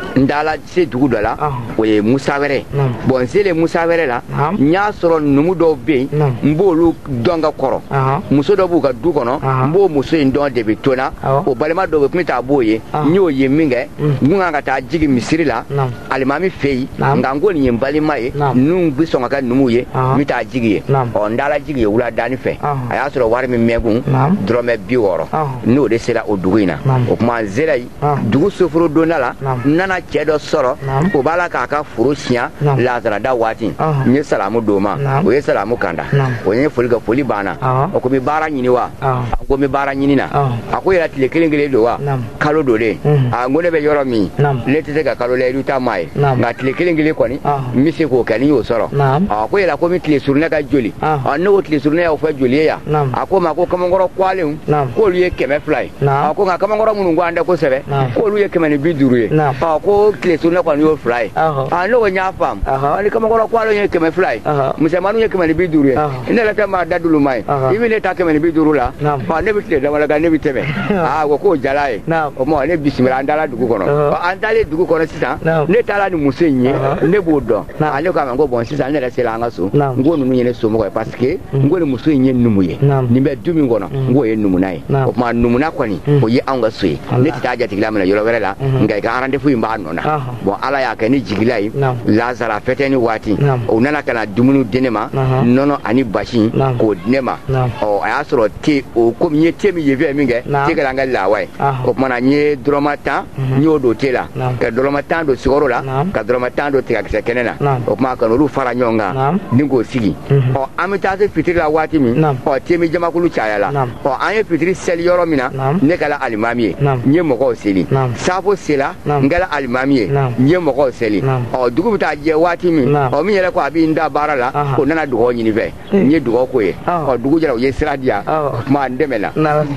ndala se dugu dɔ la o ye Musa wɛrɛ bon sele Musa wɛrɛ la n y'a sɔrɔ numu dɔw bɛ yen n b'olu dɔn ka kɔrɔ muso dɔ b'u ka du kɔnɔ n b'o muso in dɔn de bɛ to na o balima dɔ bɛ kun bɛ taa b'o ye n y'o ye min kɛ n kan ka taa jigi misiri la alimami fɛ yen nka n ko nin ye n balima ye ninnu bɛ sɔn ka kɛ numu ye n bɛ taa jigi ye ɔ n dala jigi ye wuladaani fɛ a y'a sɔrɔ wari min mɛn kun dɔrɔmɛ bi wɔɔrɔ n'o de sera o dugu in na o tuma n sera yen dugu soforo donda la n nana cɛ dɔ sɔrɔ o b'a la k'a ka foro siɲɛ lazarada waati n ye salamu d'o ma o ye salamu kanda o ye foli kɛ foli banna o ko n bɛ baara ɲini wa a ko n bɛ baara ɲini na a ko yɛrɛ tile kelen kelen don wa kalo don de a ko ne bɛ yɔrɔ min ne tɛ se ka kalo layidu ta maa ye nka tile kelen kelen kɔni n bɛ se k'o kɛ ni y'o sɔrɔ a ko yɛrɛ ko n bɛ tile surunɛ ka joli ne ko tile surunɛ y'aw fɛ joli ye yan a ko ma ko kamankɔrɔ kuwalenw k'olu ye kɛmɛ fila ye a ko nka kamankɔrɔ minnu ko an tɛ kosɛbɛ k'olu ye kɛmɛ ni bi duuru ye ɔ ko tile surunɛ kɔni y'o fila ye aa ne ko n y'a faamu ni kamankɔrɔ kuwalenw ye kɛmɛ fila ye misɛnmaninw ye kɛmɛ ni bi duuru ye ne yɛrɛ tɛ maa da dulu ma ye i bɛ ne ta kɛmɛ ni bi duuru la ɔ ne bɛ tile dama kan ne bɛ tɛmɛ aa ko k'o jala ye o tuma ne bisimila an taara dugu kɔnɔ an taalen dugu kɔnɔ sisan ne taara ni muso in ye ne b'o dɔn ale ko a ma ko bɔn sisan ne yɛrɛ sera an ka so n ko ninnu ye ne somɔgɔ ye parce que n ko ni muso in ye numu ye nin bɛ du min kɔnɔ n k'o ye numuna ye o tuma numuna kɔni o ye anw ka so ye ne tɛ taa jatigila minɛ yɔrɔ wɛrɛ la nka i ka rendez-vous in b'a nɔ na bon ala y'a kɛ ni jigila ye lazara fɛtɛni waati o nana ka na dumuni di ne ma nɔnɔ ani basi k'o di ne ma ɔ a y'a sɔrɔ te o komi n ye te min ye fɛn min kɛ te kɛra an ka lawa ye o tuma na n ye dɔrɔmɛ tan n y'o don te la ka dɔrɔmɛ tan don sukaro la ka dɔrɔmɛ tan don tigakisɛ kɛnɛ na o tuma ka n'olu fara ɲɔgɔn kan ni k'o sigi ɔ an bɛ taa se fitiri la waati min ɔ te min jamakulu cayala ɔ an ye fitiri seli yɔrɔ min na ne kɛra alimami ye n ye mɔgɔw seli safo sela n kɛra alimami ye n ye mɔgɔw seli ɔ dugu bɛ taa jɛ waati min ɔ min yɛrɛ ko a b'i n da baara la o nana dugawu ɲini fɛ n ye dugawu k'o ye ɔ dugu jɛra u ye sira di yan o tuma n dɛmɛna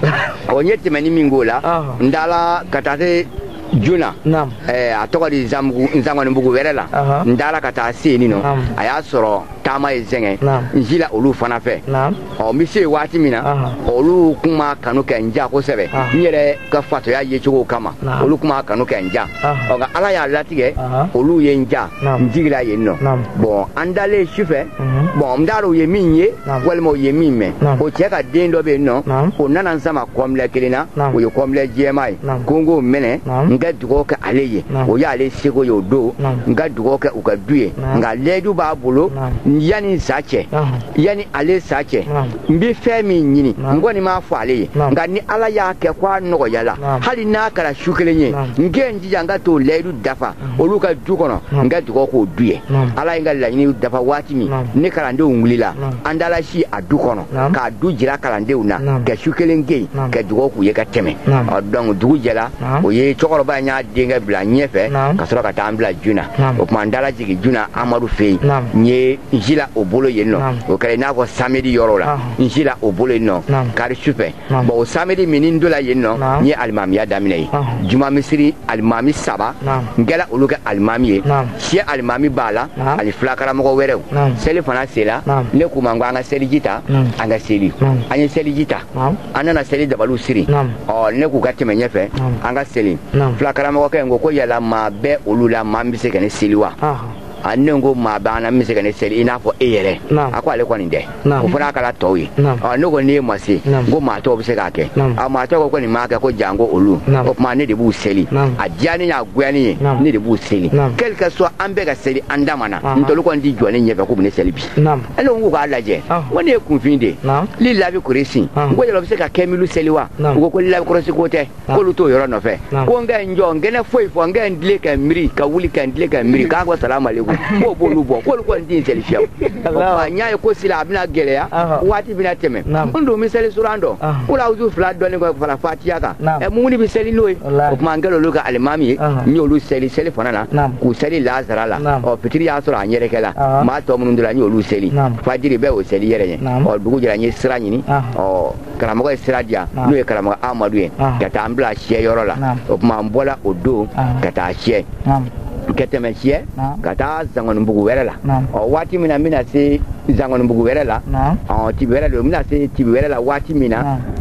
ɔ n ye tɛmɛni min k'o la n taara ka taa se juna a tɔgɔ di nzangɔnibugu wɛrɛ la n taara ka taa se yen nɔ a y'a sɔrɔ taama ye zɛngɛ n sila olu fana fɛ ɔ n bɛ se waati min na olu kun ma kanu kɛ n ja kosɛbɛ n yɛrɛ ka fatɔya yecogo kama olu kun ma kanu kɛ n ja ɔ nka ala y'a latigɛ olu ye n ja n jigira yen nɔ bɔn an dalen sufɛ bɔn n t'a dɔn u ye min ye walima u ye min mɛn o cɛ ka den dɔ bɛ yen nɔ o nana n sama kɔnbilɛ kelen na o ye kɔnbilɛ jɛma ye ko n k'o minɛ n ka dugawu kɛ ale ye o y'ale seko ye o don n ka dugawu kɛ u ka du ye nka layidu b'a bolo yanni sa cɛ yanni ale sa cɛ n bɛ fɛn min ɲini n kɔni m'a fɔ ale ye nka ni ala y'a kɛ ko a nɔgɔya la hali n'a kɛra su kelen ye n kɛ n jija n ka t'o layidu dafa olu ka du kɔnɔ n ka dugawu k'o du ye ala ye n ka laɲini dafa waati min ne kalandenw wulila an dala si a du kɔnɔ k'a du jira kalandenw na ka su kelen kɛ yen ka dugawu k'u ye ka tɛmɛ ɔ donc dugu jɛra o ye cɛkɔrɔba n y'a denkɛ bila ɲɛfɛ ka sɔrɔ ka taa an bila juna o tuma n dala jigin juna amadu fɛ yen n ye n sila o bolo yen nɔ o kɛra i n'a fɔ samedi yɔrɔ la n sila o bolo yen nɔ kari sufɛ bon o samedi min n dola yen nɔ n ye alimamiya daminɛ ye juma misiri alimami saba n kɛra olu kɛ alimami ye siyɛ alimami b'a la ani filakaramɔgɔ wɛrɛw seli fana sela ne k'u ma n ko an ka seliji ta an ka seli an ye seliji ta an nana seli dabaliw siri ɔ ne k'u ka tɛmɛ ɲɛfɛ an ka seli filakaramɔgɔkɛ in ko ko yala maa bɛɛ olu la maa min bɛ se ka ne seli wa a ne ko maa b'an na min bɛ se ka ne seli i n'a fɔ e yɛrɛ a ko ale kɔni tɛ o fana y'a kɛra tɔw ye ɔ ne ko n'e ma se n ko maa tɔw bɛ se k'a kɛ a maa tɔw ko ko nin m'a kɛ ko jan ko olu o tuma ne de b'u seli a diyani a goyani ye ne de b'u seli quel que soit an bɛɛ ka seli an dama na n tɔlu kɔni tɛ jɔ ne ɲɛfɛ k'u bɛ ne seli bi ale ko k'a lajɛ ko ne ye kunfin de li labi kuresi n ko yala o bɛ se ka kɛ milu seli wa u ko ko labi kɔrɔsi ko tɛ k'olu t'o yɔrɔ nɔfɛ ko n ka n jɔ n kɛnɛ foyi fɔ n ka n dilen ka miiri ka wuli ka n dilen ka miiri k'a ko salamu aleykum k'o b'olu bɔ k'olu kɔni tɛ seli fiyewu n y'a ye ko sila a bɛna gɛlɛya waati bɛna tɛmɛ n dun bɛ seli suran dɔn ko lawuzu fila dɔɔnin kɔ fara fatiya kan ɛ mumuni bɛ seli n'o ye o tuma n kɛlen olu ka alimami ye n y'olu seli seli fana na k'u seli lazara la ɔ fitiri y'a sɔrɔ a yɛrɛkɛ la maa tɔ minnu tora n y'olu seli fajiri bɛɛ y'o seli yɛrɛ ye ɔ dugu jɛra n ye sira ɲini ɔ karamɔgɔ ye sira di yan n'o ye karamɔgɔ amadu ye ka taa n bila siyɛ yɔrɔ la o tuma n bɔra o don ka taa siyɛ ka tɛmɛ siyɛ ka taa zangɔnibugu wɛrɛ la ɔ waati min na n bɛna se zangɔnibugu wɛrɛ la ɔ tibi wɛrɛ don n bɛna se tibi wɛrɛ la waati min na